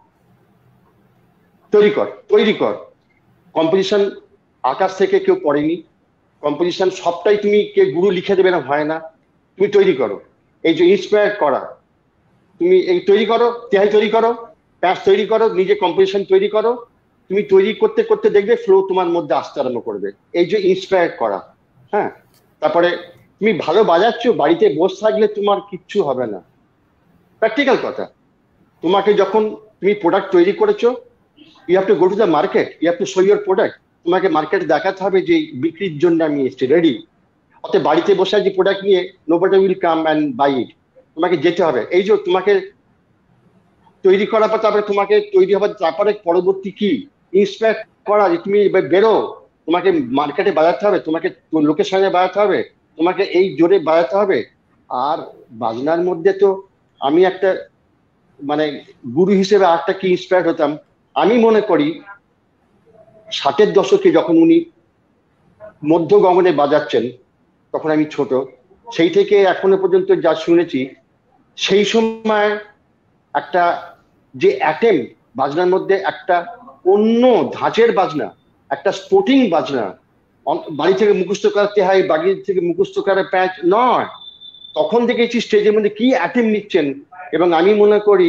তৈরি কর, তৈরি কর। কম্পোজিশন আকাশ থেকে কেউ পড়েনি, কম্পোজিশন সবটাই তুমি কে গুরু লিখে দেবে না, হয় না, তুমি তৈরি করো। এই যে ইন্সপায়ার করা, তুমি এই তৈরি করো, তেহাই তৈরি করো, প্যাচ তৈরি করো, নিজে কম্পোজিশন তৈরি করো, তুমি তৈরি করতে করতে দেখবে ফ্লো তোমার মধ্যে আসতে আরম্ভ করবে। এই যে ইন্সপায়ার করা, হ্যাঁ। তারপরে তুমি ভালো বাজাচ্ছ, বাড়িতে বসে থাকলে তোমার কিচ্ছু হবে না, প্র্যাকটিক্যাল কথা। তোমাকে যখন তুমি প্রোডাক্ট তৈরি করেছো, you have to go to the market, you have to show your product. তোমাকে মার্কেটে দেখাতে হবে যে বিক্রির জন্য আমি এসেছি, রেডি। অতএব বাড়িতে বসে যে প্রোডাক্ট নিয়ে nobody will come and buy it, তোমাকে যেতে হবে। এই যে তোমাকে তৈরি করার পর তারপরে তোমাকে তৈরি হবার, তারপরে পরবর্তী কি ইন্সপায়ার করা, যে তুমি বেরো, তোমাকে মার্কেটে বাজাতে হবে, তোমাকে লোকের সঙ্গে বাজাতে হবে, তোমাকে এই জোরে বাজাতে হবে। আর বাজনার মধ্যে তো আমি একটা মানে গুরু হিসেবে আরেকটা কি ইন্সপায়ার হতাম, আমি মনে করি ষাটের দশকে যখন উনি মধ্য গগনে বাজাচ্ছেন, তখন আমি ছোট, সেই থেকে এখনো পর্যন্ত যা শুনেছি, সেই সময় একটা যে অ্যাটেম বাজনার মধ্যে, একটা অন্য ধাঁচের বাজনা, একটা স্পোর্টিং বাজনা, বাড়ি থেকে মুখস্থ করাতে হয়, বাড়ি থেকে মুখস্থ করা প্যাচ নয়, তখন দেখেছি স্টেজের মধ্যে কি অ্যাটেম নিচ্ছেন। এবং আমি মনে করি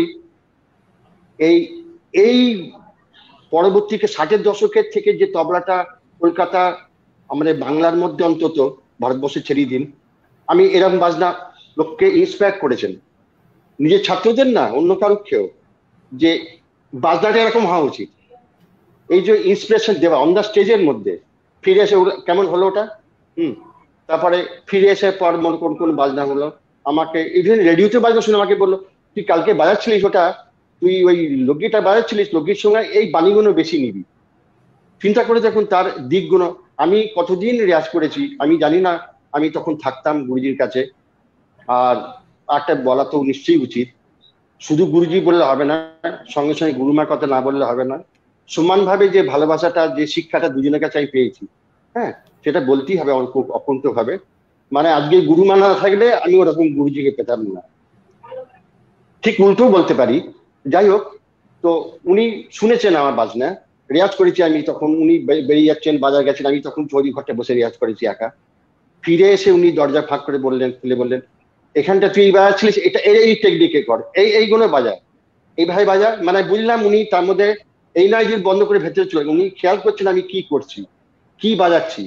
এই এই পরবর্তীকে ষাটের দশকের থেকে যে তবলাটা কলকাতা, আমাদের বাংলার মধ্যে অন্তত, ভারতবর্ষে ছেড়ে দিন, আমি এরকম বাজনা লোককে ইন্সপায়ার করেছেন, নিজের ছাত্রদের না, অন্য কারুকেও, যে বাজনাটা এরকম হওয়া উচিত। এই যে ইন্সপিরেশন দেওয়া অন দ্য স্টেজের মধ্যে, ফিরে এসে কেমন হলো ওটা, হুম। তারপরে ফিরে এসে পর মনে কোন কোন বাজনা হলো, আমাকে ইভেন রেডিওতে বাজনা শুনে আমাকে বললো, তুই কালকে বাজাচ্ছিলিস ওটা, তুই ওই লোকগীটা বাজাচ্ছিলিস, লোকগীর সঙ্গে এই বাণীগুলো বেশি নিবি। চিন্তা করে দেখুন তার দিকগুলো। আমি কতদিন রেয়াজ করেছি আমি জানি না। আমি তখন থাকতাম গুরুজির কাছে। আর একটা বলা তো নিশ্চয়ই উচিত, শুধু গুরুজি বললে হবে না, সঙ্গে সঙ্গে গুরুমার কথা না বললে হবে না। সমানভাবে যে ভালোবাসাটা, যে শিক্ষাটা দুজনের কাছে আমি পেয়েছি, হ্যাঁ, সেটা বলতেই হবে আমার খুব অকুণ্ঠ ভাবে। মানে আজকে গুরুমা না থাকলে আমি ওরকম গুরুজিকে পেতাম না, ঠিক উল্টো বলতে পারি। যাই হোক, তো উনি শুনেছেন আমার বাজনা, রেয়াজ করেছি আমি তখন। উনি বেরিয়ে যাচ্ছেন, বাজার গেছেন, আমি তখন চৌরি ঘরটা বসে রেয়াজ করেছি একা। ফিরে এসে উনি দরজা ফাঁক করে বললেন, খুলে বললেন, এখানটা তুই বাজাচ্ছিলিস, এটা এই টেকনিকে কর, এই এইগুলো বাজা, এইভাবে বাজা। মানে বুঝলাম উনি তার মধ্যে এই নয় যে বন্ধ করে ভেতরে চলে, উনি খেয়াল করছেন আমি কি করছি, কি বাজাচ্ছি,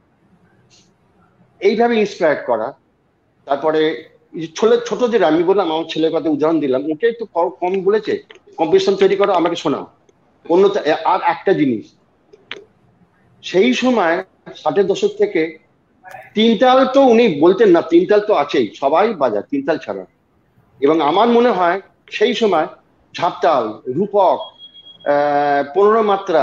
এইভাবে ইন্সপায়ার করা। তারপরে ছোটদের আমি বললাম, আমার ছেলের কথা উদাহরণ দিলাম, ওকে একটু কম বলেছে, কম্পিটিশন তৈরি করো, আমাকে শোনাও। অন্য আর একটা জিনিস, সেই সময় ষাটের দশক থেকে তিনতাল তো উনি বলতেন না, তিনতাল তো আছেই, সবাই বাজায় তিনতাল ছাড়া। এবং আমার মনে হয় সেই সময় ঝাপতাল, রূপক, আহ পনেরো মাত্রা,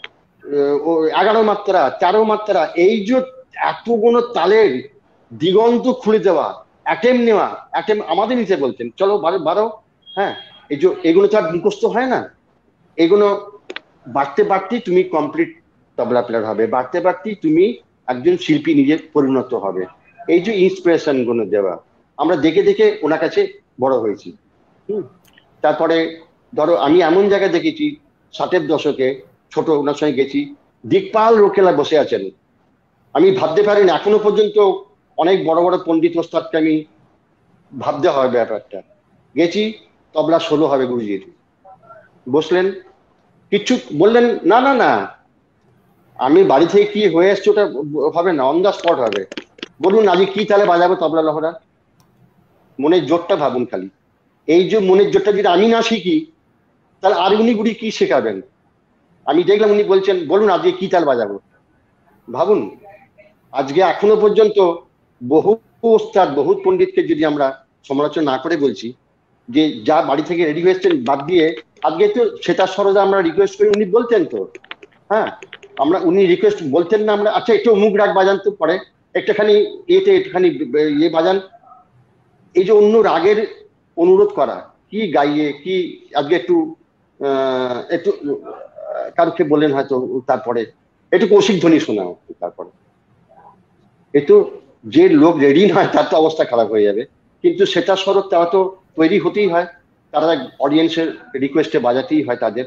এগারো মাত্রা, তেরো মাত্রা, এই যে এতগুলো তালের দিগন্ত খুলে দেওয়া, অ্যাটেম নেওয়া, অ্যাটেম আমাদের নিতে বলতেন, চলো বারো বারো, হ্যাঁ, এই যে এগুলো তো আর মুখস্থ হয় না। এগুলো বাড়তে বাড়তেই তুমি কমপ্লিট তবলা প্লেয়ার হবে, বাড়তে বাড়তেই তুমি একজন শিল্পী নিজে পরিণত হবে। এই যে ইন্সপিরেশন গুলো দেওয়া, আমরা দেখে দেখে ওনার কাছে বড় হয়েছি। হম তারপরে ধরো আমি এমন জায়গায় দেখেছি ষাটের দশকে, ছোট ওনার সঙ্গে গেছি, দিকপাল রোকেলা বসে আছেন। আমি ভাবতে পারিনি এখনো পর্যন্ত অনেক বড় বড় পণ্ডিত ওস্তাদকে আমি ভাবতে হয় ব্যাপারটা। গেছি, তবলা ষোলো হবে গুরুজির, বসলেন, কিচ্ছু বললেন না, না না আমি বাড়ি থেকে কি হয়ে এসছি ওটা হবে না, অন দ্য স্পট হবে। বলুন আজকে কি তাহলে বাজাবো তবলা লহরা, মনের জোরটা ভাবুন খালি। এই যে মনের জোরটা যদি আমি না শিখি, তাহলে আর উনি গুড়ি কি শেখাবেন? আমি দেখলাম উনি বলছেন, বলুন আজকে কি তাল বাজাবো। ভাবুন, আজকে এখনো পর্যন্ত বহু ওস্তাদ, বহু পণ্ডিতকে যদি আমরা সমালোচনা না করে বলছি যে যা বাড়ি থেকে রেডি হয়েছেন বাদ দিয়ে, আজকে তো সেটা সরদা আমরা রিকোয়েস্ট করি, উনি বলতেন তো, হ্যাঁ, আমরা উনি রিকোয়েস্ট বলতেন না আমরা, আচ্ছা একটু মুখ রাগ বাজান তো, পরে একটুখানি ইয়েতে একটুখানি ইয়ে বাজান। এই যে অন্য রাগের অনুরোধ করা, কি গাইয়ে কি আজকে একটু আহ একটু কারুকে বললেন হয়তো, তারপরে একটু কৌশিক ধ্বনি শোনাও, তারপরে একটু যে লোক রেডি নয় তার তো অবস্থা খারাপ হয়ে যাবে। কিন্তু সেটা স্বরূপ তারা তো তৈরি হতেই হয়, তারা অডিয়েন্সের রিকোয়েস্টে বাজাতেই হয় তাদের।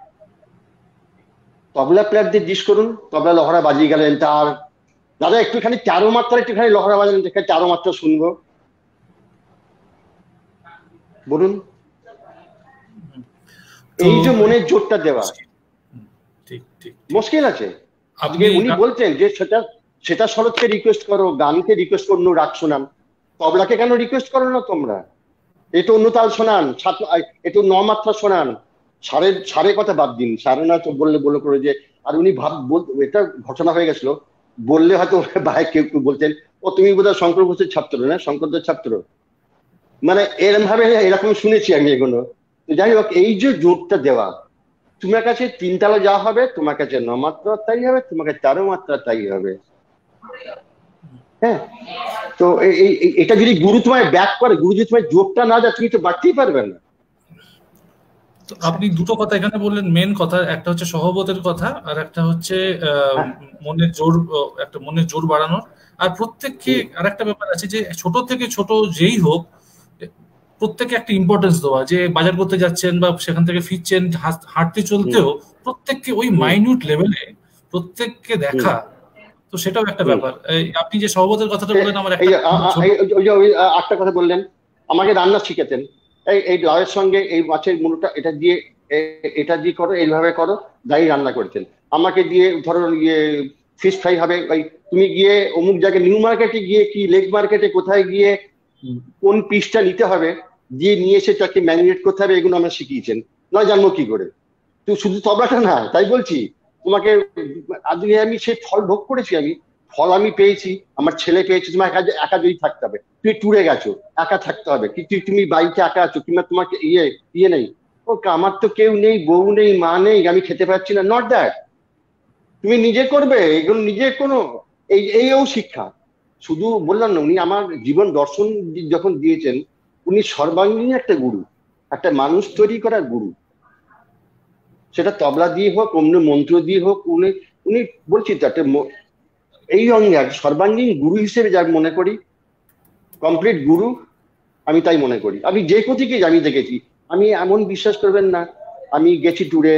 তবলা প্লেয়ারদের জিজ্ঞেস করুন, তবলা লহরা বাজিয়ে গেলেন, তার দাদা একটুখানি চারো মাত্রা একটুখানি লহরা বাজালেন, দেখে চারো মাত্রা শুনবো, বলুন। এই যে মনের জোরটা দেওয়া মুশকিল আছে। আজকে উনি বলতেন যে সেটা সেটা শরৎকে রিকোয়েস্ট করো, গানকে রিকোয়েস্ট করো, রাগ শোনান, তবলাকে কেন রিকোয়েস্ট করো না তোমরা? একটু অন্য তাল শোনান, একটু ন মাত্রা শোনান, সাড়ে সাড়ে কথা বাদ দিন, সাড়ে না তো বললে বলে করে যে। আর উনি ভাব এটা ঘটনা হয়ে গেছিল, বললে হয়তো ভাই কেউ কেউ বলতেন, ও তুমি বোধহয় শঙ্কর ঘোষের ছাত্র না, শঙ্করদের ছাত্র, মানে এরকম ভাবে এরকম শুনেছি আমি এগুলো। তো যাই হোক, এই যে জোরটা দেওয়া, তোমার কাছে তিন তালা যা হবে, তোমার কাছে ন মাত্রা তাই হবে, তোমাকে তেরো মাত্রা তাই হবে। হ্যাঁ, তো এটা যদি গুরু তোমায় ব্যাক করে, গুরু যদি তোমায় জোরটা না দেয়, তুমি তো বাড়তেই পারবে না। আপনি দুটো কথা এখানে বললেন, মেন কথা একটা হচ্ছে সহবতের কথা, আর একটা হচ্ছে মনের জোর, একটা মনের জোর বাড়ানোর। আর প্রত্যেককে আর একটা ব্যাপার আছে যে ছোট থেকে ছোট যেই হোক, প্রত্যেকে একটা ইম্পর্টেন্স দেওয়া, যে বাজার করতে যাচ্ছেন বা সেখান থেকে ফিরছেন, হাঁটতে চলতেও প্রত্যেককে ওই মাইনিউট লেভেলে প্রত্যেককে দেখা, তো সেটাও একটা ব্যাপার। আপনি যে সহবতের কথাটা বললেন, আমার একটা কথা বললেন, আমাকে রান্না শিখেতেন, এই এই লাউয়ের সঙ্গে এই মাছের মুড়োটা এটা দিয়ে এটা দিয়ে করো, এইভাবে করো, দাই রান্না করতেন। আমাকে দিয়ে ধরো ইয়ে ফিশ ফ্রাই হবে, ওই তুমি গিয়ে অমুক জায়গায় নিউ মার্কেটে গিয়ে কি লেক মার্কেটে কোথায় গিয়ে কোন পিসটা নিতে হবে, দিয়ে নিয়ে এসে তাকে ম্যারিনেট করতে হবে, এগুলো আমরা শিখিয়েছেন, নয় জানবো কি করে। তুই শুধু তবলাটা না, তাই বলছি তোমাকে, আজকে আমি সেই ফল ভোগ করেছি, আমি ফল আমি পেয়েছি, আমার ছেলে পেয়েছি। তোমার একা একা যদি থাকতে হবে, তুমি ট্যুরে গেছো, একা থাকতে হবে, কিন্তু তুমি বাড়িতে একা আছো, কিংবা তোমাকে ইয়ে ইয়ে নেই, ও আমার তো কেউ নেই, বউ নেই, মা নেই, আমি খেতে পারছি না, নট দ্যাট। তুমি নিজে করবে এগুলো, নিজে কোনো এই এইও শিক্ষা। শুধু বললাম না, উনি আমার জীবন দর্শন যখন দিয়েছেন, উনি সর্বাঙ্গীন একটা গুরু, একটা মানুষ তৈরি করার গুরু। সেটা তবলা দিয়ে হোক, অন্য মন্ত্র দিয়ে হোক, উনি উনি বলছি তো একটা এই অঙ্গে সর্বাঙ্গীন গুরু হিসেবে যার মনে করি, কমপ্লিট গুরু আমি তাই মনে করি। আমি যে কোথাকে আমি দেখেছি, আমি এমন বিশ্বাস করবেন না, আমি গেছি ট্যুরে,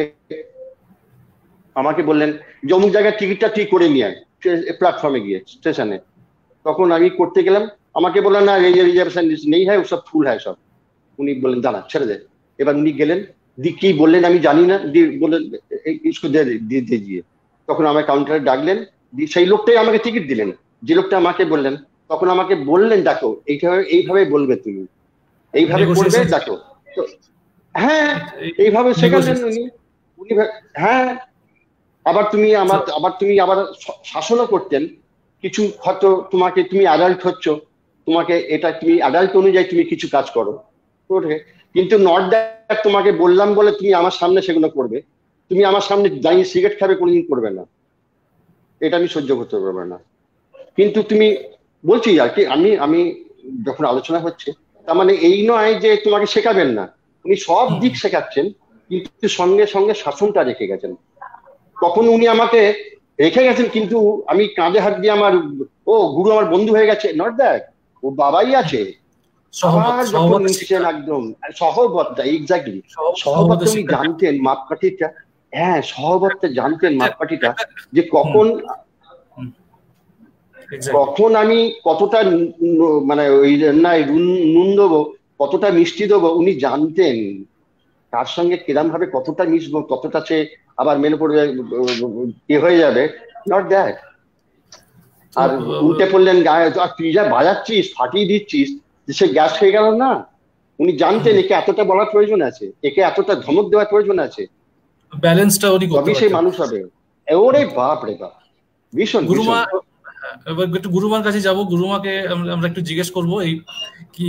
আমাকে বললেন যে অমুক জায়গায় টিকিটটা ঠিক করে নিয়ে আয় প্ল্যাটফর্মে গিয়ে স্টেশনে। তখন আমি করতে গেলাম, আমাকে বললেন না রিজার্ভেশন নেই হয়, সব ফুল হয় সব। উনি বললেন দাঁড়া ছেড়ে দে। এবার উনি গেলেন, দি কি বললেন আমি জানি না, বললেন ইসকো দিয়ে দিয়ে। তখন আমার কাউন্টারে ডাকলেন, সেই লোকটাই আমাকে টিকিট দিলেন, যে লোকটা আমাকে বললেন। তখন আমাকে বললেন দেখো এইভাবে এইভাবে বলবে, তুমি এইভাবে করবে দেখো। তো হ্যাঁ এইভাবে শেখালেন উনি উনি হ্যাঁ। আবার তুমি আমার আবার তুমি আবার শাসনও করতেন কিছু, হয়তো তোমাকে তুমি অ্যাডাল্ট হচ্ছ, তোমাকে এটা তুমি অ্যাডাল্ট অনুযায়ী তুমি কিছু কাজ করো, কিন্তু নট দ্যাট তোমাকে বললাম বলে তুমি আমার সামনে সেগুলো করবে, তুমি আমার সামনে দাঁড়িয়ে সিগারেট খাবে কোনোদিন করবে না, এটা আমি সহ্য করতে পারবো না। কিন্তু তুমি বলছি আর কি, আমি আমি যখন আলোচনা হচ্ছে তার মানে এই নয় যে তোমাকে শেখাবেন না, উনি সব দিক শেখাচ্ছেন, কিন্তু সঙ্গে সঙ্গে শাসনটা রেখে গেছেন। তখন উনি আমাকে রেখে গেছেন, কিন্তু আমি কাঁধে হাত দিয়ে আমার ও গুরু আমার বন্ধু হয়ে গেছে, নট দ্যাট, ও বাবাই আছে। আবার যখন নিচ্ছেন একদম সহবর্তা, এক্স্যাক্টলি সহবর্তা, উনি জানতেন মাপকাঠিটা, হ্যাঁ সহবর্তা জানতেন মাপকাঠিটা, যে কখন কখন আমি কতটা মানে ওই রান্নায় নুন দেবো, কতটা মিষ্টি দেবো, উনি জানতেন। তার সঙ্গে কিরম ভাবে কতটা মিশবো, কতটা সে আবার মেনে পড়বে, এ হয়ে যাবে, নট দ্যাট। আর উল্টে পড়লেন গায়ে, আর তুই যা বাজাচ্ছিস ফাটিয়ে দিচ্ছিস, সে গ্যাস হয়ে গেল না। উনি জানতেন একে এতটা বলার প্রয়োজন আছে, একে এতটা ধমক দেওয়ার প্রয়োজন আছে, ব্যালেন্সটা উনি করতে পারতেন, সেই মানুষ হবে। ওরে বাপ রে বাপ, ভীষণ। গুরুমা, এবার একটু গুরুমার কাছে যাব। গুরুমাকে আমরা একটু জিজ্ঞেস করবো এই কি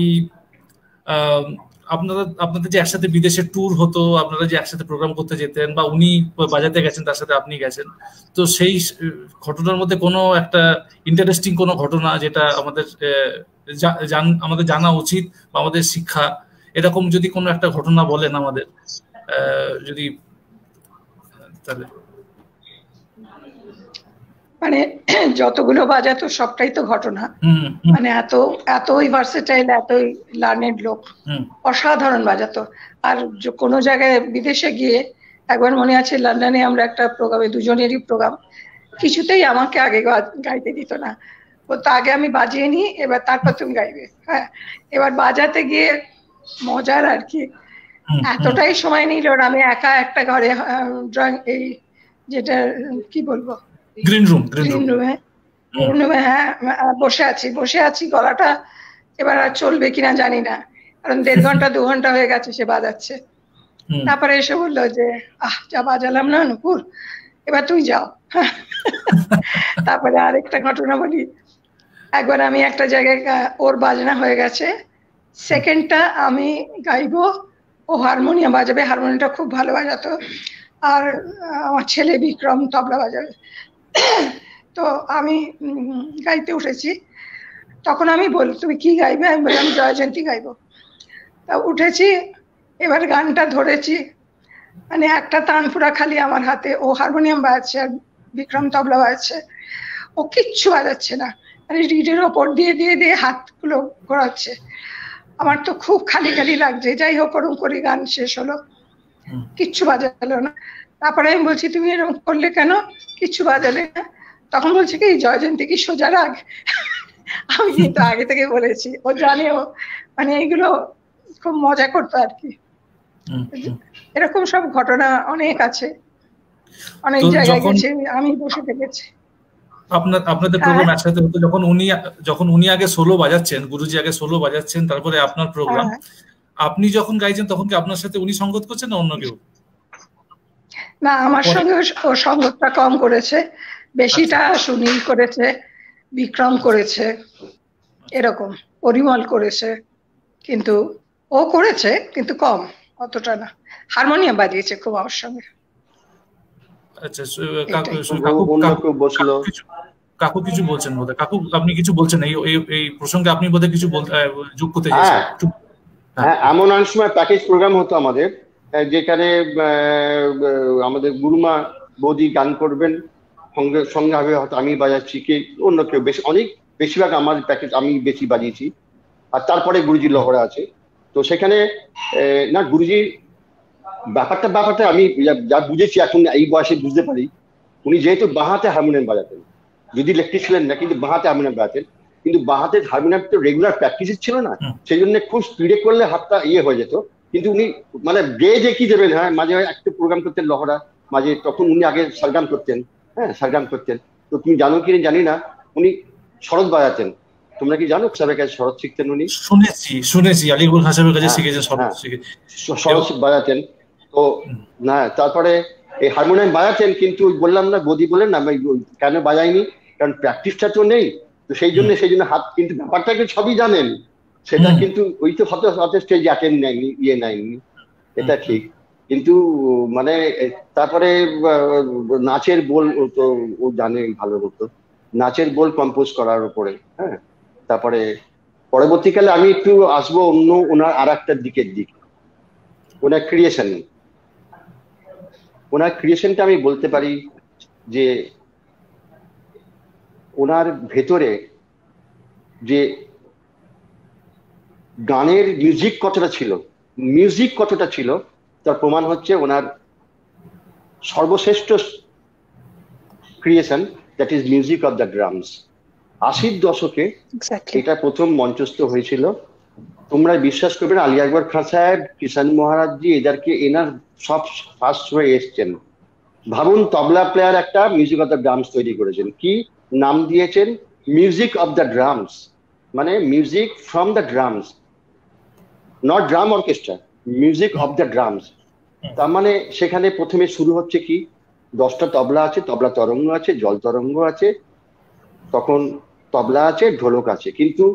আপনারা আপনাদের যে একসাথে বিদেশে ট্যুর হতো, আপনারা যে একসাথে প্রোগ্রাম করতে যেতেন, বা উনি বাজাতে গেছেন তার সাথে আপনি গেছেন, তো সেই ঘটনার মধ্যে কোনো একটা ইন্টারেস্টিং কোনো ঘটনা যেটা আমাদের আমাদের জানা উচিত বা আমাদের শিক্ষা, এরকম যদি কোনো একটা ঘটনা বলেন আমাদের, যদি তাহলে। মানে যতগুলো বাজাতো সবটাই তো ঘটনা, মানে এত এতই ভার্সেটাইল, এতই লার্নেড লোক, অসাধারণ বাজাতো। আর কোনো জায়গায় বিদেশে গিয়ে একবার মনে আছে লন্ডনে আমরা একটা প্রোগ্রামে, দুজনেরই প্রোগ্রাম, কিছুতেই আমাকে আগে গাইতে দিত না, তো আগে আমি বাজিয়ে নিই, এবার তারপর তুমি গাইবে। হ্যাঁ, এবার বাজাতে গিয়ে মজার আর কি, এতটাই সময় নিল, আমি একা একটা ঘরে ড্রয়িং এই যেটা কি বলবো গ্রিন রুম গ্রিন রুমে গ্রিন রুমে হ্যাঁ বসে আছি বসে আছি গলাটা এবার আর চলবে কিনা জানি না, কারণ দেড় ঘন্টা দু ঘন্টা হয়ে গেছে সে বাজাচ্ছে। তারপরে এসে বললো যে আহ যা বাজালাম না নুপুর, এবার তুই যাও। তারপরে আরেকটা ঘটনা বলি, একবার আমি একটা জায়গায়, ওর বাজনা হয়ে গেছে, সেকেন্ডটা আমি গাইবো, ও হারমোনিয়াম বাজাবে, হারমোনিয়ামটা খুব ভালো বাজাতো, আর আমার ছেলে বিক্রম তবলা বাজাবে। তো আমি গাইতে উঠেছি, তখন আমি বলি তুমি কি গাইবে, আমি বললাম জয়জয়ন্তী গাইবো। তা উঠেছি, এবার গানটা ধরেছি, মানে একটা তানপুরা খালি আমার হাতে, ও হারমোনিয়াম বাজাচ্ছে আর বিক্রম তবলা বাজাচ্ছে, ও কিচ্ছু বাজাচ্ছে না, মানে রিডের ওপর দিয়ে দিয়ে দিয়ে হাতগুলো ঘোরাচ্ছে। আমার তো খুব খালি খালি লাগছে, যাই হোক ওরকম করে গান শেষ হলো, কিচ্ছু বাজালো না। তারপরে আমি বলছি তুমি এরকম করলে কেন, কিচ্ছু বাজালে না? তখন বলছে কি জয়জয়ন্তী কি সোজা রাগ? আমি কিন্তু আগে থেকে বলেছি, ও জানে, ও মানে এইগুলো খুব মজা করতো আর কি। এরকম সব ঘটনা অনেক আছে, অনেক জায়গায় গেছি আমি, বসে থেকেছি। আপনার আপনাদের প্রোগ্রাম একসাথে হতো, যখন উনি যখন উনি আগে সোলো বাজাচ্ছেন, গুরুজি আগে সোলো বাজাচ্ছেন, তারপরে আপনার প্রোগ্রাম, আপনি যখন গাইছেন তখন কি আপনার সাথে উনি সঙ্গত করছেন না অন্য কেউ? না, আমার সঙ্গে ও সঙ্গতটা কম করেছে, বেশিটা সুনীল করেছে, বিক্রম করেছে, এরকম পরিমল করেছে, কিন্তু ও করেছে কিন্তু কম, অতটা না। হারমোনিয়াম বাজিয়েছে খুব আমার সঙ্গে। আচ্ছা, এটাই। কাকু অন্য কাকু কেউ বসলো। কাকু কিছু বলছেন বোধহয়। কাকু আপনি কিছু বলছেন এই এই- এই প্রসঙ্গে, আপনি বোধহয় কিছু বলতে আহ, যোগ করতে চাইছেন। হ্যাঁ একটু- হ্যাঁ। হ্যাঁ, এমন অনেক সময় প্যাকেজ প্রোগ্রাম হতো আমাদের, আহ, যেখানে আহ, আহ, আমাদের গুরুমা বৌদি গান করবেন, সঙ্গে সঙ্গে হবে হয়তো আমি বাজাচ্ছি, কি অন্য কেউ, বেশ অনেক বেশিরভাগ আমার প্যাকেজ আমি বেশি বাজিয়েছি। আর তারপরে গুরুজি লহরা আছে। তো সেখানে আহ, না গুরুজি ব্যাপারটা ব্যাপারটা আমি যা- যা বুঝেছি এখন এই বয়সে বুঝতে পারি, উনি যেহেতু বাঁহাতে হারমোনিয়াম বাজাতেন, যদি লেখতে ছিলেন না কিন্তু বাঁহাতে হারমোনিয়াম বাজাতেন, কিন্তু বাঁহাতে হারমোনিয়াম তো রেগুলার প্র্যাকটিস ছিল না, হুম। সেই জন্য খুব স্পিডে করলে হাতটা ইয়ে হয়ে যেত। কিন্তু উনি মানে গেয়ে যে কি দেবেন, হ্যাঁ মাঝে মাঝে একটু প্রোগ্রাম করতেন লহরা, মাঝে তখন উনি আগে সারগাম করতেন, হ্যাঁ সারগাম করতেন। তো তুমি জানো কি জানি না, উনি শরৎ বাজাতেন। তোমরা কি জানো সাহেবের কাছে শরৎ শিখতেন উনি? শুনেছি শুনেছি আলিকুল খান সাহেবের কাছে হ্যাঁ, শিখেছেন, সব হ্যাঁ, শিখে। শরৎ বাজাতেন। তো না তারপরে এই হারমোনিয়াম বাজাতেন, কিন্তু ওই বললাম না গদি বলেন না, আমি ওই কেন বাজাইনি, কারণ প্র্যাকটিসটা তো নেই। তো সেই জন্য সেই জন্য হাত, কিন্তু ব্যাপারটা কিন্তু সবই জানেন সেটা, হুম। কিন্তু ওই তো হতে হতে স্টেজ অ্যাটেন্ড নেয়নি, ইয়ে নেয়নি, এটা ঠিক। কিন্তু মানে এ, তারপরে আহ, নাচের বোল ও তো ও জানে ভালো মতো, নাচের বোল কম্পোজ করার উপরে। হ্যাঁ, তারপরে পরবর্তীকালে আমি একটু আসবো অন্য ওনার আর একটা দিকের দিকে, ওনার ক্রিয়েশন। ওনার ক্রিয়েশনটা আমি বলতে পারি যে ওনার ভেতরে যে গানের মিউজিক কতটা ছিল, মিউজিক কতটা ছিল তার প্রমাণ হচ্ছে ওনার সর্বশ্রেষ্ঠ creation, that is music of the drums. আশির দশকে এক্স্যাক্টলি। এটা প্রথম মঞ্চস্থ হয়েছিল। তোমরা বিশ্বাস করবে না, আলী আকবর খান সাহেব, কিষান মহারাজজি এদেরকে এনার সব ফার্স্ট হয়ে এসছেন। ভাবুন, তবলা প্লেয়ার একটা মিউজিক অফ দ্য ড্রামস তৈরি করেছেন, কি নাম দিয়েছেন? মিউজিক অফ দ্য ড্রামস, মানে music from the drums, not drum orchestra, music of the drums. তার মানে সেখানে প্রথমে শুরু হচ্ছে কি, দশটা তবলা আছে, তবলা তরঙ্গ আছে, জল তরঙ্গ আছে, তখন তবলা আছে, ঢোলক আছে, কিন্তু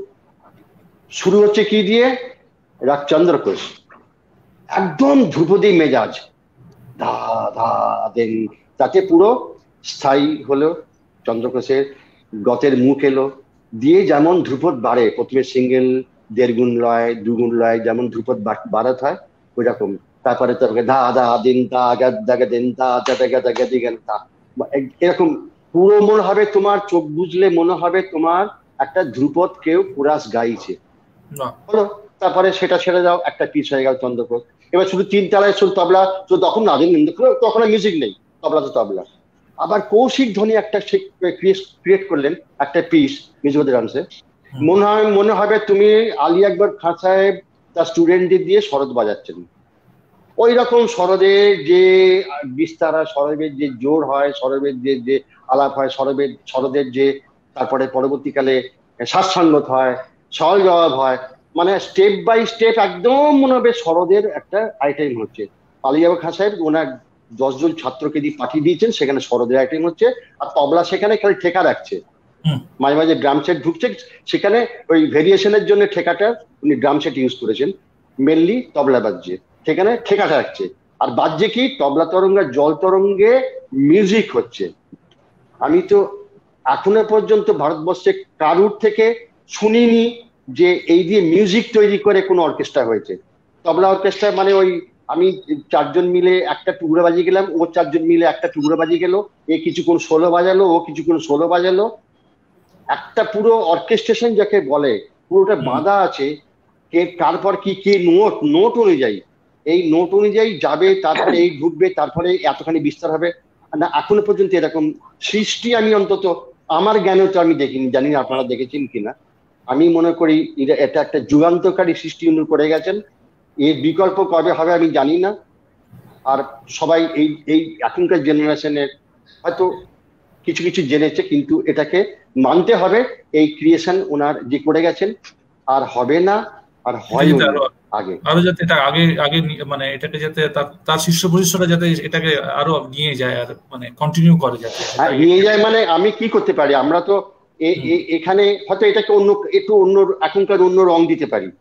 শুরু হচ্ছে কি দিয়ে? রাগচন্দ্র ঘোষ, একদম ধ্রুপদী মেজাজ, ধা ধা দেন, তাতে পুরো স্থায়ী হলো চন্দ্রকোষের গতের মুখ এলো, দিয়ে যেমন ধ্রুপদ বাড়ে, প্রথমে সিঙ্গেল দেড় গুণ লয় দুগুণ লয়, যেমন ধ্রুপদ বাড়াতে হয় ওই রকম। তারপরে তারপরে ধা ধা দিন তা গা দাগা দিন তা দাগা দাগা দিগেন তা, এরকম পুরো মনে হবে তোমার, চোখ বুঝলে মনে হবে তোমার একটা ধ্রুপদ কেউ পুরাস গাইছে হলো। তারপরে সেটা ছেড়ে যাও, একটা পিস হয়ে গেল চন্দ্রকোষ। এবার শুধু তিন তালায় শুধু তবলা, তো তখন না তখন মিউজিক নেই, তবলা তো তবলা। আবার কৌশিক ধ্বনি একটা ক্রিয়েট করলেন একটা পিস মিউজিক অফ দ্য ড্রামসে, মনে হয় মনে হবে তুমি আলী আকবর খান সাহেব তার স্টুডেন্টদের দিয়ে শরৎ বাজাচ্ছেন। ওই রকম শরদের যে বিস্তারা, শরবের যে জোর হয়, শরবের যে যে আলাপ হয়, শরবের শরদের যে তারপরে পরবর্তীকালে শ্বাসসঙ্গত হয়, সহজ জবাব হয়, মানে স্টেপ বাই স্টেপ একদম মনে হবে শরদের একটা আইটেম হচ্ছে। আলী আকবর খান সাহেব ওনার দশজন ছাত্রকে দিয়ে পাঠিয়ে দিয়েছেন, সেখানে শরদের আইটেম হচ্ছে, আর তবলা সেখানে খালি ঠেকা রাখছে, মাঝে মাঝে ড্রাম সেট ঢুকছে, সেখানে ওই ভেরিয়েশনের জন্য ঠেকাটা উনি ড্রাম সেট ইউজ করেছেন, মেনলি তবলা বাজছে, সেখানে ঠেকাটা রাখছে, আর বাজছে কি তবলা তরঙ্গ জল তরঙ্গে মিউজিক হচ্ছে। আমি তো এখনো পর্যন্ত ভারতবর্ষে কারুর থেকে শুনিনি যে এই দিয়ে মিউজিক তৈরি করে কোনো অর্কেস্ট্রা হয়েছে। তবলা অর্কেস্ট্রা মানে ওই আমি চারজন মিলে একটা টুকরো বাজিয়ে গেলাম, ও চারজন মিলে একটা টুকরো বাজিয়ে গেল, এ কিছুক্ষণ ষোলো বাজালো, ও কিছুক্ষণ ষোলো বাজালো, একটা পুরো অর্কেস্ট্রেশন যাকে বলে, পুরোটা বাঁধা আছে, কে তারপর কি কি নোট, নোট অনুযায়ী, এই নোট অনুযায়ী যাবে, তারপরে এই ঢুকবে, তারপরে এতখানি বিস্তার হবে না। এখনো পর্যন্ত এরকম সৃষ্টি আমি অন্তত আমার জ্ঞানে তো আমি দেখিনি, জানি না আপনারা দেখেছেন কিনা। আমি মনে করি এটা একটা যুগান্তকারী সৃষ্টি উনি করে গেছেন, এর বিকল্প কবে হবে আমি জানি না। আর সবাই এই এই এখনকার জেনারেশনের হয়তো কিছু কিছু জেনেছে, কিন্তু এটাকে মানতে হবে, এই ক্রিয়েশন ওনার যে করে গেছেন, আর হবে না, আর হয় আগে আরো যাতে এটা আগে আগে মানে এটাকে যাতে তার শিষ্য পরিষদরা যাতে এটাকে আরো নিয়ে যায়, আর মানে কন্টিনিউ করে যাতে নিয়ে যায়। মানে আমি কি করতে পারি, আমরা তো এখানে হয়তো এটাকে অন্য একটু অন্য এখনকার অন্য রং দিতে পারি,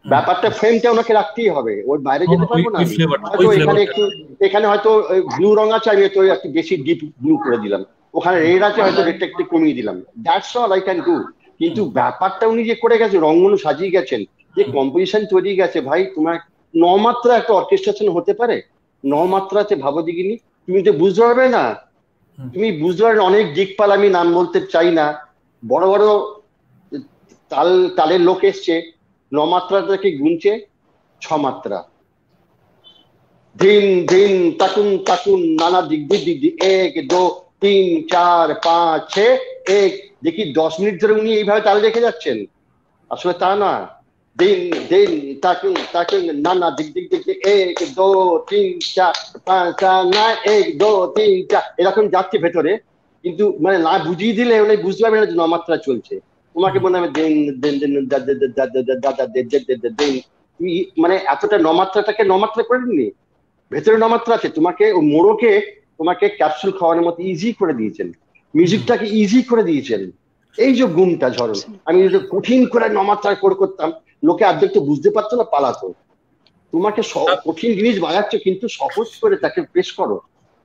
ব্যাপারটা ফ্রেমটা ওনাকে রাখতেই হবে, ওর বাইরে যেতে পারবো না। হয়তো এখানে একটু এখানে হয়তো ব্লু রং আছে, আমি তো একটু বেশি ডিপ ব্লু করে দিলাম, ওখানে রেড আছে হয়তো রেডটা একটু কমিয়ে দিলাম, that's all I can do. কিন্তু ব্যাপারটা উনি যে করে গেছে, রঙগুলো সাজিয়ে গেছেন, যে কম্পোজিশন তৈরি গেছে, ভাই তোমার নমাত্রা একটা অর্কেস্ট্রেশন হতে পারে? নমাত্রাতে ভাবো দিগিনি, তুমি তো বুঝতে পারবে না, তুমি বুঝতে পারবে অনেক দিকপাল, আমি নাম বলতে চাই না, বড় বড় তাল তালের লোক এসছে, নমাত্রাটাকে গুনছে ছ মাত্রা, দিন দিন তাকুন তাকুন নানা দিক দিক দিক দিক, এক দো তিন চার পাঁচ ছ এক, দেখি দশ মিনিট ধরে উনি এইভাবে তাল রেখে যাচ্ছেন, আসলে তা না, দিন দিন তাকুন তাকুন নানা দিক দিক দিক দিক, এক দো তিন চার পাঁচ চার না এক দো তিন চার, এরকম যাচ্ছে ভেতরে, কিন্তু মানে না বুঝিয়ে দিলে উনি বুঝতে পারবে না যে নমাত্রা চলছে। তোমাকে মনে হবে দিন দিন দিন দাদা দিন, তুমি মানে এতটা নমাত্রাটাকে নমাত্রা করে দিননি, ভেতরে নমাত্রা আছে, তোমাকে মোড়কে তোমাকে ক্যাপসুল খাওয়ানোর মতো ইজি করে দিয়েছেন, মিউজিকটাকে ইজি করে দিয়েছেন। এই যে গুণটা ঝরণ, আমি যদি কঠিন করে নমাত্রা করে করতাম, লোকে অর্ধেক তো বুঝতে পারতো না, পালাতো। তোমাকে কঠিন জিনিস বাজাচ্ছে, কিন্তু সহজ করে তাকে পেশ করো।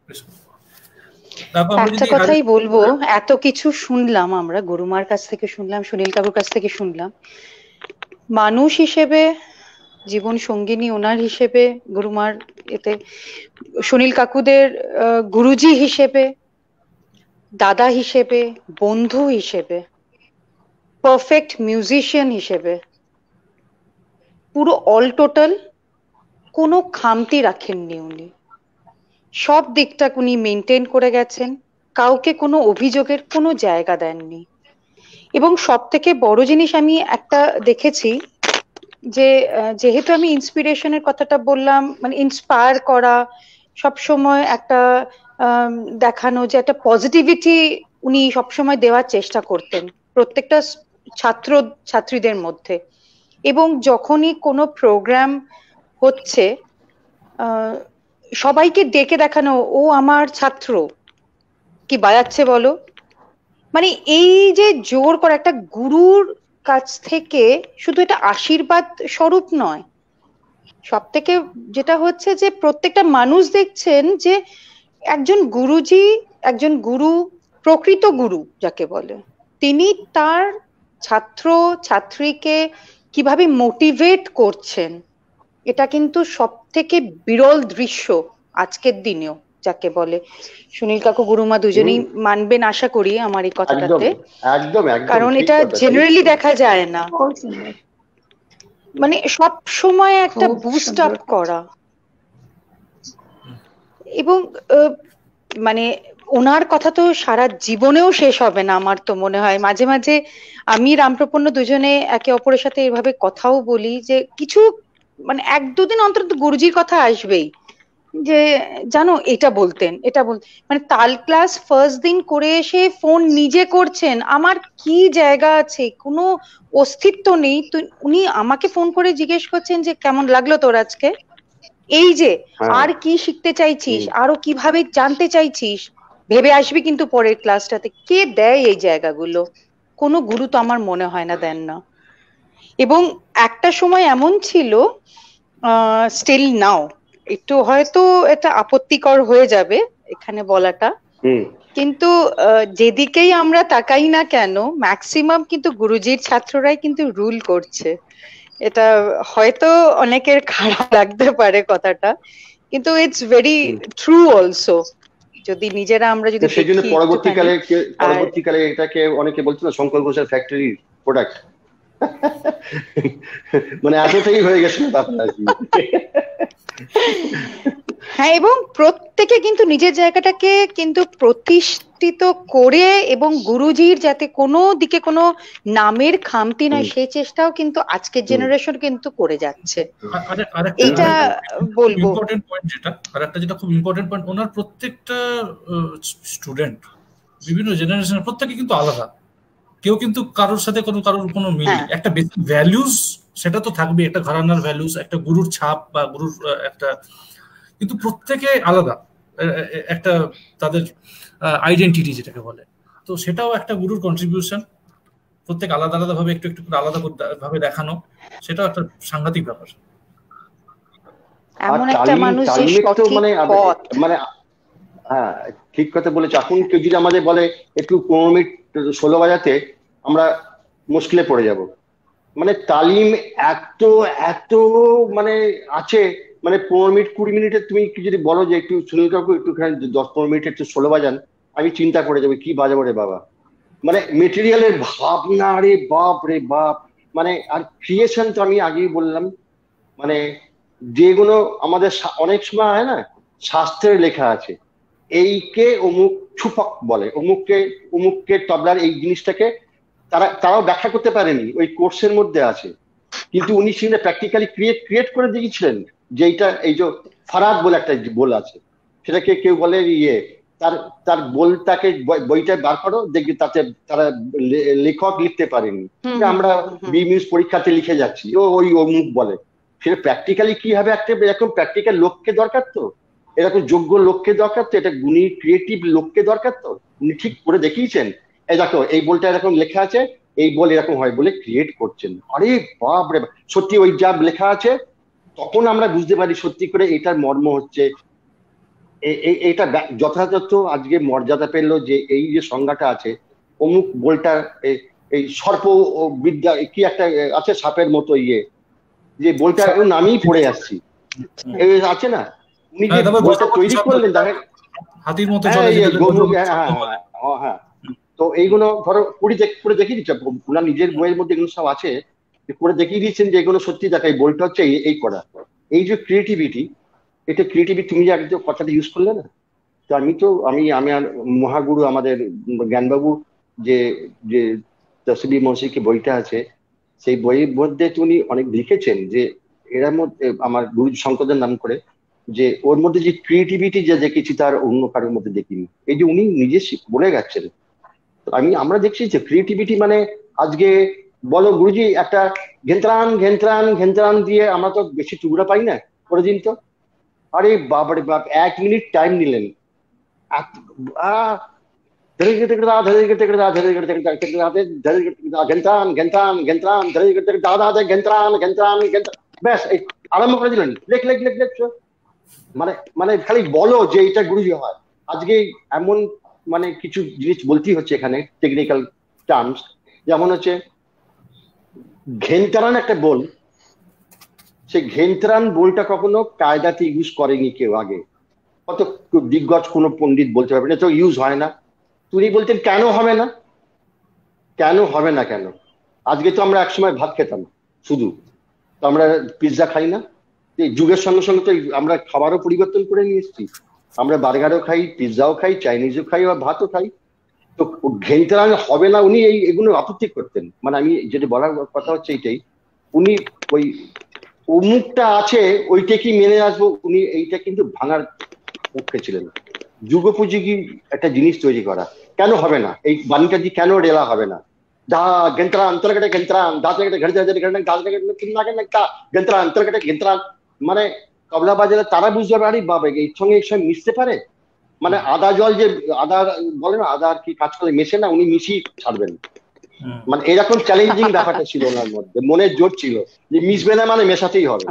একটা কথাই বলবো, এত কিছু শুনলাম আমরা, গুরুমার কাছ থেকে শুনলাম, সুনীল কাকুর কাছ থেকে শুনলাম, মানুষ হিসেবে, জীবন সঙ্গিনী ওনার হিসেবে, গুরুমার এতে সুনীল কাকুদের গুরুজি হিসেবে, দাদা হিসেবে, বন্ধু হিসেবে, পারফেক্ট মিউজিশিয়ান হিসেবে, পুরো অল টোটাল কোনো খামতি রাখেননি উনি, সব দিকটা উনি মেনটেন করে গেছেন, কাউকে কোনো অভিযোগের কোনো জায়গা দেননি। এবং সব থেকে বড় জিনিস আমি একটা দেখেছি, যে যেহেতু আমি ইন্সপিরেশনের কথাটা বললাম, মানে ইন্সপায়ার করা, সব সময় একটা দেখানো, যে একটা পজিটিভিটি উনি সবসময় দেওয়ার চেষ্টা করতেন প্রত্যেকটা ছাত্র ছাত্রীদের মধ্যে। এবং যখনই কোনো প্রোগ্রাম হচ্ছে, আহ সবাইকে ডেকে দেখানো, ও আমার ছাত্র, কি বাজাচ্ছে বলো, মানে এই যে জোর করা, একটা গুরুর কাছ থেকে শুধু এটা আশীর্বাদ স্বরূপ নয়, সব থেকে যেটা হচ্ছে যে প্রত্যেকটা মানুষ দেখছেন যে একজন গুরুজি, একজন গুরু, প্রকৃত গুরু যাকে বলে, তিনি তার ছাত্র ছাত্রীকে কিভাবে মোটিভেট করছেন, এটা কিন্তু সব থেকে বিরল দৃশ্য আজকের দিনেও যাকে বলে। সুনীল কাকু গুরুমা দুজনেই মানবেন আশা করি আমার এই কথাটাতে, একদম, কারণ এটা জেনারেলি দেখা যায় না, মানে সব সময় একটা বুস্ট আপ করা। এবং মানে ওনার কথা তো সারা জীবনেও শেষ হবে না আমার তো মনে হয়। মাঝে মাঝে আমি রামপ্রপন্ন দুজনে একে অপরের সাথে এভাবে কথাও বলি, যে কিছু মানে এক দুদিন অন্তত গুরুজির কথা আসবেই, যে জানো এটা বলতেন, এটা বল, মানে তাল ক্লাস ফার্স্ট দিন করে এসে ফোন নিজে করছেন, আমার কি জায়গা আছে, কোনো অস্তিত্ব নেই, তো উনি আমাকে ফোন করে জিজ্ঞেস করছেন যে কেমন লাগলো তোর আজকে, এই যে আর কি শিখতে চাইছিস, আরো কিভাবে জানতে চাইছিস, ভেবে আসবি কিন্তু পরের ক্লাসটাতে। কে দেয় এই জায়গাগুলো? কোনো গুরু তো আমার মনে হয় না দেন না। এবং একটা সময় এমন ছিল, আহ স্টিল নাও, একটু হয়তো এটা আপত্তিকর হয়ে যাবে এখানে বলাটা, কিন্তু যেদিকেই আমরা তাকাই না কেন, ম্যাক্সিমাম কিন্তু গুরুজির ছাত্ররাই কিন্তু রুল করছে। এটা হয়তো অনেকের খারাপ লাগতে পারে কথাটা, কিন্তু ইটস ভেরি ট্রু অলসো। যদি নিজেরা আমরা যদি সেই জন্য পরবর্তীকালে পরবর্তীকালে এটাকে অনেকে বলছিল শঙ্কর ঘোষের ফ্যাক্টরি প্রোডাক্ট, মানে এতটাই হয়ে গেছে ব্যাপারটা। হ্যাঁ, এবং প্রত্যেকে কিন্তু নিজের জায়গাটাকে কিন্তু প্রতিষ্ঠিত করে, এবং গুরুজির যাতে কোনো দিকে কোনো নামের খামতি নয় সেই চেষ্টাও কিন্তু আজকের জেনারেশন কিন্তু করে যাচ্ছে। এটা বলবো ইম্পর্টেন্ট পয়েন্ট, যেটা আরেকটা যেটা খুব ইম্পর্টেন্ট পয়েন্ট, ওনার প্রত্যেকটা স্টুডেন্ট বিভিন্ন জেনারেশনের প্রত্যেকে কিন্তু আলাদা, কেউ কিন্তু কারোর সাথে কোনো কারোর কোনো মিল নেই। একটা বেসিক ভ্যালুস সেটা তো থাকবে, একটা ঘরানার ভ্যালুস, একটা গুরুর ছাপ বা গুরুর একটা, কিন্তু প্রত্যেকে আলাদা একটা তাদের আইডেন্টিটি যেটাকে বলে, তো সেটাও একটা গুরুর কন্ট্রিবিউশন। প্রত্যেক আলাদা আলাদা ভাবে একটু একটু করে আলাদা ভাবে দেখানো, সেটাও একটা সাংঘাতিক ব্যাপার। এমন একটা মানুষ যে সঠিক পথ, মানে হ্যাঁ ঠিক কথা বলেছে। এখন কেউ যদি আমাদের বলে একটু পনেরো মিনিট ষোলো বাজাতে, আমরা মুশকিলে পড়ে যাব। মানে তালিম এত এত মানে আছে, মানে পনেরো মিনিট কুড়ি মিনিটে তুমি যদি বলো যে একটু সুনীল কাকু একটুখানি দশ পনেরো মিনিট একটু ষোলো বাজান, আমি চিন্তা করে যাবো কি বাজাবো রে বাবা। মানে মেটেরিয়ালের ভাবনা রে বাপ রে বাপ। মানে আর ক্রিয়েশন তো আমি আগেই বললাম, মানে যেগুলো আমাদের অনেক সময় হয় না, শাস্ত্রের লেখা আছে এইকে অমুক ছুপক বলে, অমুককে অমুককে তবলার এই জিনিসটাকে তারা তারাও ব্যাখ্যা করতে পারেনি, ওই কোর্সের মধ্যে আছে। কিন্তু উনি সেটা প্র্যাকটিক্যালি ক্রিয়েট ক্রিয়েট করে দিয়েছিলেন। যে এইটা এই যে ফারাদ বলে একটা বল আছে, সেটাকে কেউ বলে ইয়ে তার তার বলটাকে বইটা বার করো, দেখবি তাতে তারা লেখক লিখতে পারেনি, আমরা বিমিউজ পরীক্ষাতে লিখে যাচ্ছি ও ওই অমুক বলে। সেটা প্র্যাকটিক্যালি কি হবে, একটা এরকম প্র্যাকটিক্যাল লোককে দরকার, তো এরকম যোগ্য লোককে দরকার, তো এটা গুণী ক্রিয়েটিভ লোককে দরকার। তো উনি ঠিক করে দেখিয়েছেন, এই দেখো এই বলটা এরকম লেখা আছে, এই বল এরকম হয় বলে ক্রিয়েট করছেন। আরে বাপ রে, সত্যি ওই যা লেখা আছে তখন আমরা বুঝতে পারি সত্যি করে এটার মর্ম হচ্ছে এটা যথাযথ আজকে মর্যাদা পেলো, যে এই যে সংজ্ঞাটা আছে অমুক বলটার এই সর্প বিদ্যা কি একটা আছে সাপের মতো ইয়ে, যে বলটা নামেই পড়ে আসছি আছে না, উনি যে বলটা তৈরি করলেন দেখেন হাতির মতো। হ্যাঁ হ্যাঁ, তো এইগুলো ধরো কুড়ি করে দেখিয়ে দিচ্ছে, ওনার নিজের বইয়ের মধ্যে এগুলো সব আছে, করে দেখিয়ে দিচ্ছেন যে এগুলো সত্যি দেখায় বলটা হচ্ছে এই করা। এই যে ক্রিয়েটিভিটি, এটা ক্রিয়েটিভিটি তুমি যে একদম কথাটা ইউজ করলে না, তো আমি তো আমি আমি আর মহাগুরু আমাদের জ্ঞানবাবু যে যে তসবি মৌসিকি বইটা আছে, সেই বইয়ের মধ্যে উনি অনেক লিখেছেন যে এর মধ্যে আমার গুরু শঙ্করদের নাম করে, যে ওর মধ্যে যে ক্রিয়েটিভিটি যে দেখেছি তার অন্য কারোর মধ্যে দেখিনি। এই যে উনি নিজে বলে গেছেন, আমি আমরা দেখছি যে ক্রিয়েটিভিটি মানে আজকে বলো গুরুজি একটা ঘেন্ত্রান ঘেন্ত্রান ঘেন্ত্রান দিয়ে আমরা তো বেশি টুকরা পাই না করে দিন তো। আরে বাবারে বাপ, এক মিনিট টাইম নিলেন, ব্যাস আরম্ভ করে দিলেন, লেখ লেখ লেখ লেখ। মানে মানে খালি বলো যে এটা গুরুজি হয়। আজকে এমন মানে কিছু জিনিস বলতেই হচ্ছে এখানে টেকনিক্যাল টার্মস, যেমন হচ্ছে ঘেন্তারান একটা বল, সেই ঘেন্তারান বলটা কখনো কায়দাতে ইউজ করেনি কেউ আগে, কত দিগ্গজ কোনো পণ্ডিত বলতে পারবে না, তো ইউজ হয় না। তিনি বলতেন কেন হবে না, কেন হবে না কেন? আজকে তো আমরা একসময় ভাত খেতাম শুধু, তো আমরা পিৎজা খাই না? যুগের সঙ্গে সঙ্গে তো আমরা খাবারও পরিবর্তন করে নিয়ে এসেছি, আমরা বার্গারও খাই, পিৎজাও খাই, চাইনিজও খাই, আর ভাতও খাই। তো ঘেন্তারান হবে না, উনি এই এগুলো আপত্তি করতেন। মানে আমি যেটা বলার কথা হচ্ছে এইটাই, উনি ওই অমুকটা আছে ওইটা কি মেনে আসবো, উনি এইটা কিন্তু ভাঙার পক্ষে ছিলেন। যুগোপযোগী একটা জিনিস তৈরি করা, কেন হবে না এই বাণীটা দিয়ে, কেন রেলা হবে না? দা গেন্ত্রান অন্তর্গত গেন্ত্রান দা থেকে ঘড়ি ঘড়ি গেন্ত্রান অন্তর্গত গেন্ত্রান, মানে তবলা বাজারে তারা বুঝতে পারে বাবা এর সঙ্গে এর সঙ্গে মিশতে পারে। মানে আদা জল যে আদা বলে না, আদা কি কাজ করে মেশে না, উনি মিশিয়ে ছাড়বেন। মানে এরকম চ্যালেঞ্জিং ব্যাপারটা ছিল ওনার মধ্যে, মনের জোর ছিল যে মিশবে না মানে মেশাতেই হবে।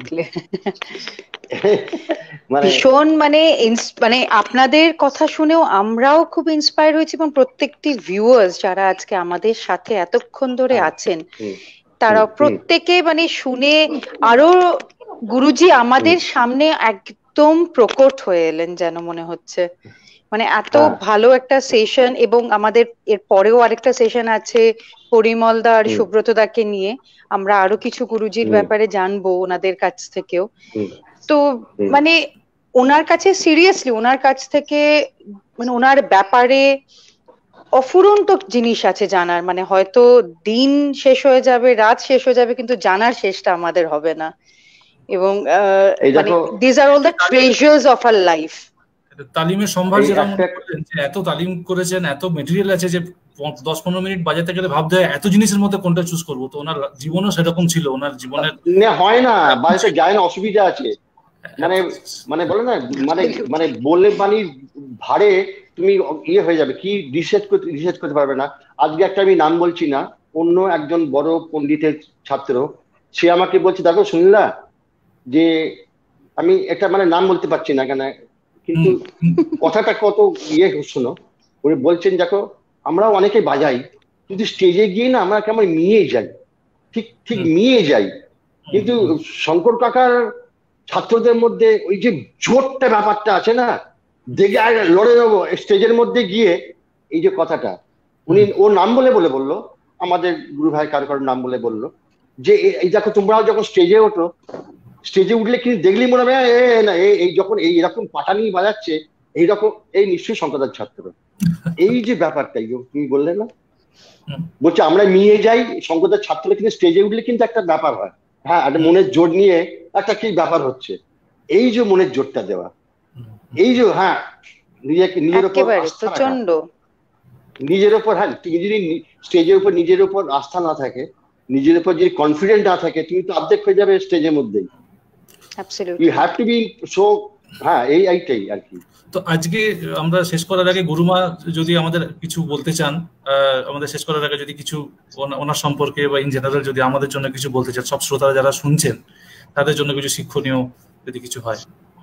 ভীষণ মানে মানে আপনাদের কথা শুনেও আমরাও খুব ইন্সপায়ার হয়েছি, এবং প্রত্যেকটি ভিউয়ার্স যারা আজকে আমাদের সাথে এতক্ষণ ধরে আছেন তারা প্রত্যেকে মানে শুনে আরো গুরুজি আমাদের সামনে একদম প্রকট হয়ে এলেন যেন মনে হচ্ছে। মানে এত ভালো একটা সেশন, এবং আমাদের এর পরেও আরেকটা সেশন আছে পরিমল দা আর সুব্রত দাকে নিয়ে, আমরা আরো কিছু গুরুজির ব্যাপারে জানবো ওনাদের কাছ থেকেও। তো মানে ওনার কাছে সিরিয়াসলি ওনার কাছ থেকে মানে ওনার ব্যাপারে অফুরন্ত জিনিস আছে জানার। মানে হয়তো দিন শেষ হয়ে যাবে, রাত শেষ হয়ে যাবে, কিন্তু জানার শেষটা আমাদের হবে না। এবং মানে this are all the treasures of our life. তালিমের সম্ভার যেটা বললেন যে এত তালিম করেছেন, এত মেটেরিয়াল আছে যে দশ পনেরো মিনিট বাজাতে গেলে ভাবতে হয় এত জিনিসের মধ্যে কোনটা চুজ করবো। তো ওনার জীবনও সেরকম ছিল, ওনার জীবনের হয় না বাড়িতে যায় না, অসুবিধা আছে। মানে মানে বলে না মানে মানে বললে বাণীর ভারে তুমি ইয়ে হয়ে যাবে, কি রিসার্চ করতে রিসার্চ করতে পারবে না। আজকে একটা আমি নাম বলছি না, অন্য একজন বড় পণ্ডিতের ছাত্র, সে আমাকে বলছে, দেখো সুনীলা, যে আমি এটা মানে নাম বলতে পারছি না কেন, কিন্তু কথাটা কত ইয়ে শোনো। উনি বলছেন, দেখো আমরাও অনেকে বাজাই, কিন্তু স্টেজে গিয়ে না আমরা কেমন মিয়ে যাই, ঠিক ঠিক মিয়ে যাই। কিন্তু শঙ্কর কাকার ছাত্রদের মধ্যে ওই যে জোরটা ব্যাপারটা আছে না, দেখে আর লড়ে নেবো স্টেজের মধ্যে গিয়ে, এই যে কথাটা উনি ওর নাম বলে বলে বললো, আমাদের গুরু ভাই কারো কারোর নাম বলে বললো, যে এই দেখো তোমরাও যখন স্টেজে ওঠো, স্টেজে উঠলে কিন্তু দেখলেই মনে হবে না এই যখন এই এরকম পাটানি বাজাচ্ছে, এইরকম এই নিশ্চয়ই শঙ্করদার ছাত্র। এই যে ব্যাপারটাই তুমি বললে না, বলছে আমরা মিয়ে যাই, শঙ্করদার ছাত্র কিন্তু স্টেজে উঠলে কিন্তু একটা ব্যাপার হয়, হ্যাঁ একটা মনের জোর নিয়ে একটা কি ব্যাপার হচ্ছে, এই যে মনের জোরটা দেওয়া, এই যে হ্যাঁ নিজেকে নিজের উপর প্রচন্ড, নিজের উপর, হ্যাঁ তুমি যদি স্টেজের উপর নিজের উপর আস্থা না থাকে, নিজের উপর যদি কনফিডেন্ট না থাকে, তুমি তো অর্ধেক হয়ে যাবে স্টেজের মধ্যেই। You have to be so, হ্যাঁ এই এইটাই আর কি। তো আজকে আমরা শেষ করার আগে গুরুমা যদি আমাদের কিছু বলতে চান, আমাদের শেষ করার আগে যদি কিছু ওনার সম্পর্কে বা ইন জেনারেল যদি আমাদের জন্য কিছু বলতে চান, সব শ্রোতারা যারা শুনছেন তাদের জন্য কিছু শিক্ষণীয় যদি কিছু হয়।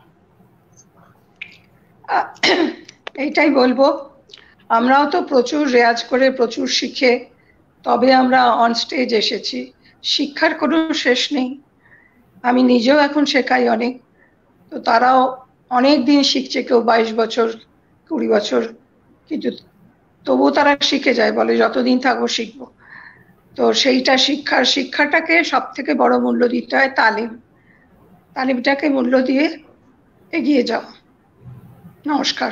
এইটাই বলবো, আমরাও তো প্রচুর রেয়াজ করে প্রচুর শিখে তবে আমরা অন স্টেজ এসেছি, শিক্ষার কোনো শেষ নেই। আমি নিজেও এখন শেখাই অনেক, তো তারাও অনেক দিন শিখছে, কেউ বাইশ বছর কুড়ি বছর, কিন্তু তবুও তারা শিখে যায়, বলে যতদিন থাকবো শিখবো। তো সেইটা শিক্ষার শিক্ষাটাকে সব থেকে বড় মূল্য দিতে হয়, তালিম, তালিমটাকে মূল্য দিয়ে এগিয়ে যাও। নমস্কার।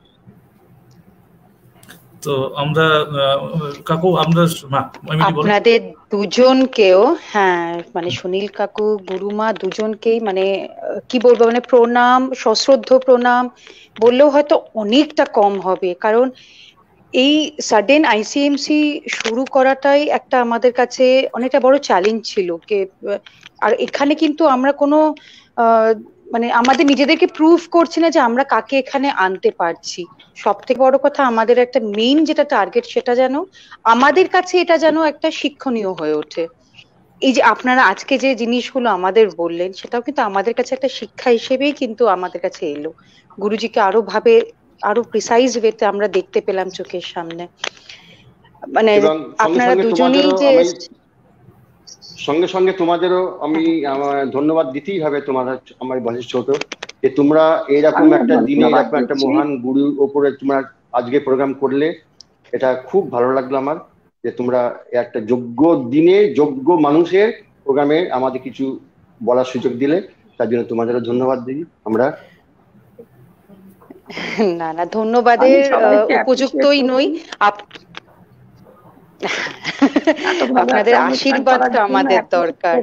তো আমরা কাকু, আমরা আপনাদের দুজনকেও, হ্যাঁ মানে সুনীল কাকু, গুরুমা দুজনকেই মানে কি বলবো, মানে প্রণাম, সশ্রদ্ধ প্রণাম বললেও হয়তো অনেকটা কম হবে, কারণ এই সাডেন আইসিএমসি শুরু করাটাই একটা আমাদের কাছে অনেকটা বড় চ্যালেঞ্জ ছিল। আর এখানে কিন্তু আমরা কোনো আহ মানে আমাদের নিজেদেরকে প্রুভ করছি না যে আমরা কাকে এখানে আনতে পারছি। সব থেকে বড় কথা, আমাদের একটা মেইন যেটা টার্গেট, সেটা যেন আমাদের কাছে এটা যেন একটা শিক্ষণীয় হয়ে ওঠে। এই যে আপনারা আজকে যে জিনিসগুলো আমাদের বললেন, সেটাও কিন্তু আমাদের কাছে একটা শিক্ষা হিসেবেই কিন্তু আমাদের কাছে এলো। গুরুজিকে আরো ভাবে, আরো প্রিসাইজ ওয়েতে আমরা দেখতে পেলাম চোখের সামনে। মানে আপনারা দুজনেই যে সঙ্গে সঙ্গে তোমাদেরও আমি ধন্যবাদ দিতেই হবে, তোমার আমার বয়স ছোট, যে তোমরা এইরকম একটা দিনে এরকম একটা মহান গুরুর ওপরে তোমরা আজকে প্রোগ্রাম করলে, এটা খুব ভালো লাগলো আমার, যে তোমরা একটা যোগ্য দিনে যোগ্য মানুষের প্রোগ্রামে আমাদের কিছু বলার সুযোগ দিলে, তার জন্য তোমাদেরও ধন্যবাদ দিই আমরা। না না, ধন্যবাদের উপযুক্তই নই, আপনাদের আশীর্বাদটা আমাদের দরকার।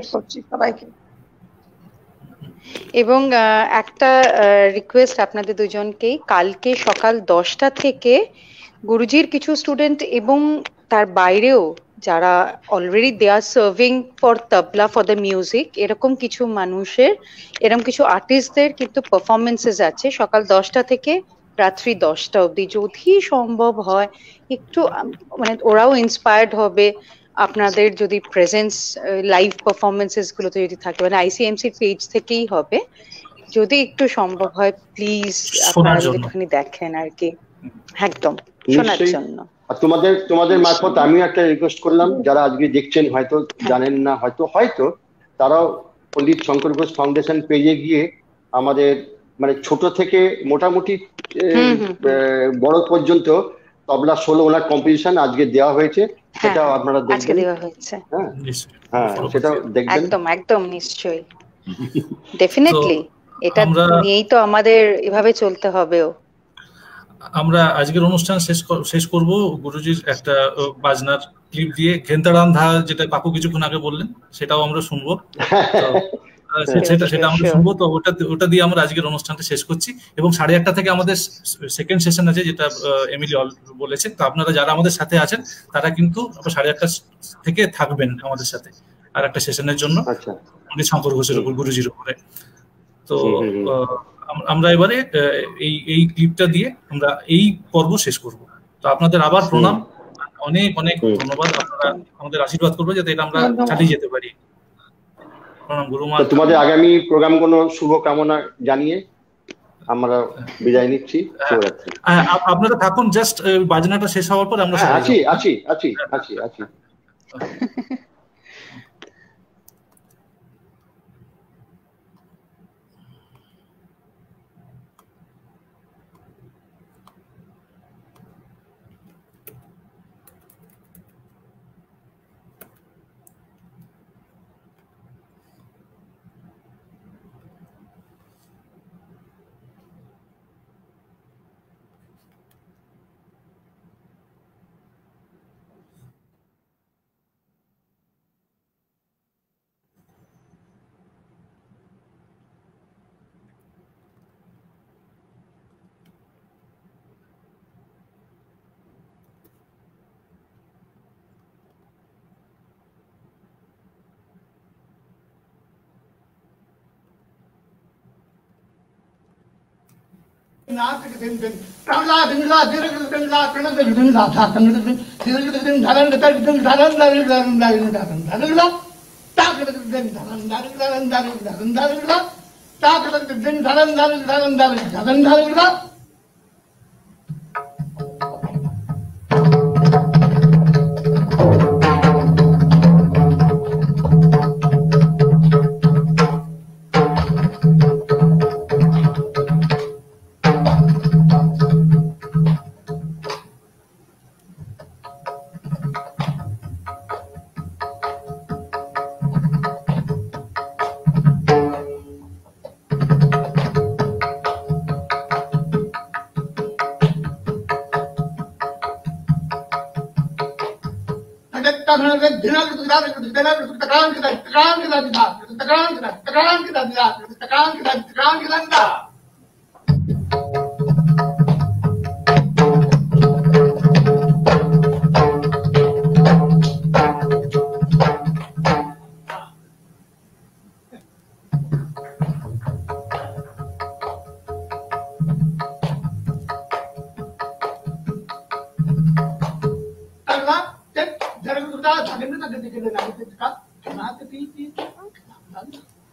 এবং একটা রিকোয়েস্ট আপনাদের দুজনকেই, কালকে সকাল দশটা থেকে গুরুজির কিছু স্টুডেন্ট এবং তার বাইরেও যারা already they are serving for tabla for the music, এরকম কিছু মানুষের, এরকম কিছু আর্টিস্টদের কিন্তু পারফরমেন্সেস আছে সকাল দশটা থেকে রাত্রি দশটা অবধি। যদি সম্ভব হয় একটু, মানে ওরাও ইন্সপায়ার্ড হবে আপনাদের যদি প্রেজেন্স, লাইভ পারফরমেন্সেস গুলোতে যদি থাকে, মানে আইসিএমসি পেজ থেকেই হবে, যদি একটু সম্ভব হয় প্লিজ আপনারা যদি একটুখানি দেখেন আর কি, একদম শোনার জন্য। আর তোমাদের তোমাদের মারফত আমি একটা রিকোয়েস্ট করলাম, যারা আজকে দেখছেন হয়তো জানেন না, হয়তো হয়তো তারাও পণ্ডিত শঙ্কর ঘোষ ফাউন্ডেশন পেজে গিয়ে আমাদের মানে ছোট থেকে মোটামুটি বড় পর্যন্ত তবলা ষোলো ওনার কম্পিটিশন আজকে দেওয়া হয়েছে, সেটাও আপনারা দেখবেন। হ্যাঁ হ্যাঁ সেটাও দেখবেন, একদম একদম নিশ্চয়ই, ডেফিনেটলি এটা নিয়েই তো আমাদের এভাবে চলতে হবেও। আমরা আজকের অনুষ্ঠান শেষ শেষ করব গুরুজির একটা বাজনার ক্লিপ দিয়ে, ঘেন্তারাম ধা, যেটা কাকু কিছুক্ষণ আগে বললেন, সেটাও আমরা শুনবো। সেটা সেটা আমরা শুনবো। তো ওটা ওটা দিয়ে আমরা আজকের অনুষ্ঠানটা শেষ করছি, এবং সাড়ে আটটা থেকে আমাদের সেকেন্ড সেশন আছে, যেটা এমিলি বলেছে। তো আপনারা যারা আমাদের সাথে আছেন তারা কিন্তু সাড়ে আটটা থেকে থাকবেন আমাদের সাথে আর একটা সেশনের জন্য, শঙ্কর ঘোষের উপর, গুরুজির উপরে। তো আমরা এবারে এই এই ক্লিপটা দিয়ে আমরা এই পর্ব শেষ করব। তো আপনাদের আবার প্রণাম, অনেক অনেক ধন্যবাদ। আপনারা আমাদের আশীর্বাদ করবেন যাতে এটা আমরা চালিয়ে যেতে পারি। প্রণাম গুরুমা। তোমাদের আগামী প্রোগ্রাম কোনো শুভকামনা জানিয়ে আমরা বিদায় নিচ্ছি। শুভরাত্রি। আপনারা থাকুন, জাস্ট বাজনাটা শেষ হওয়ার পর আমরা আছি আছি আছি আছি আছি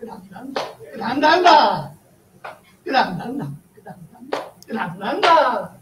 Nanda,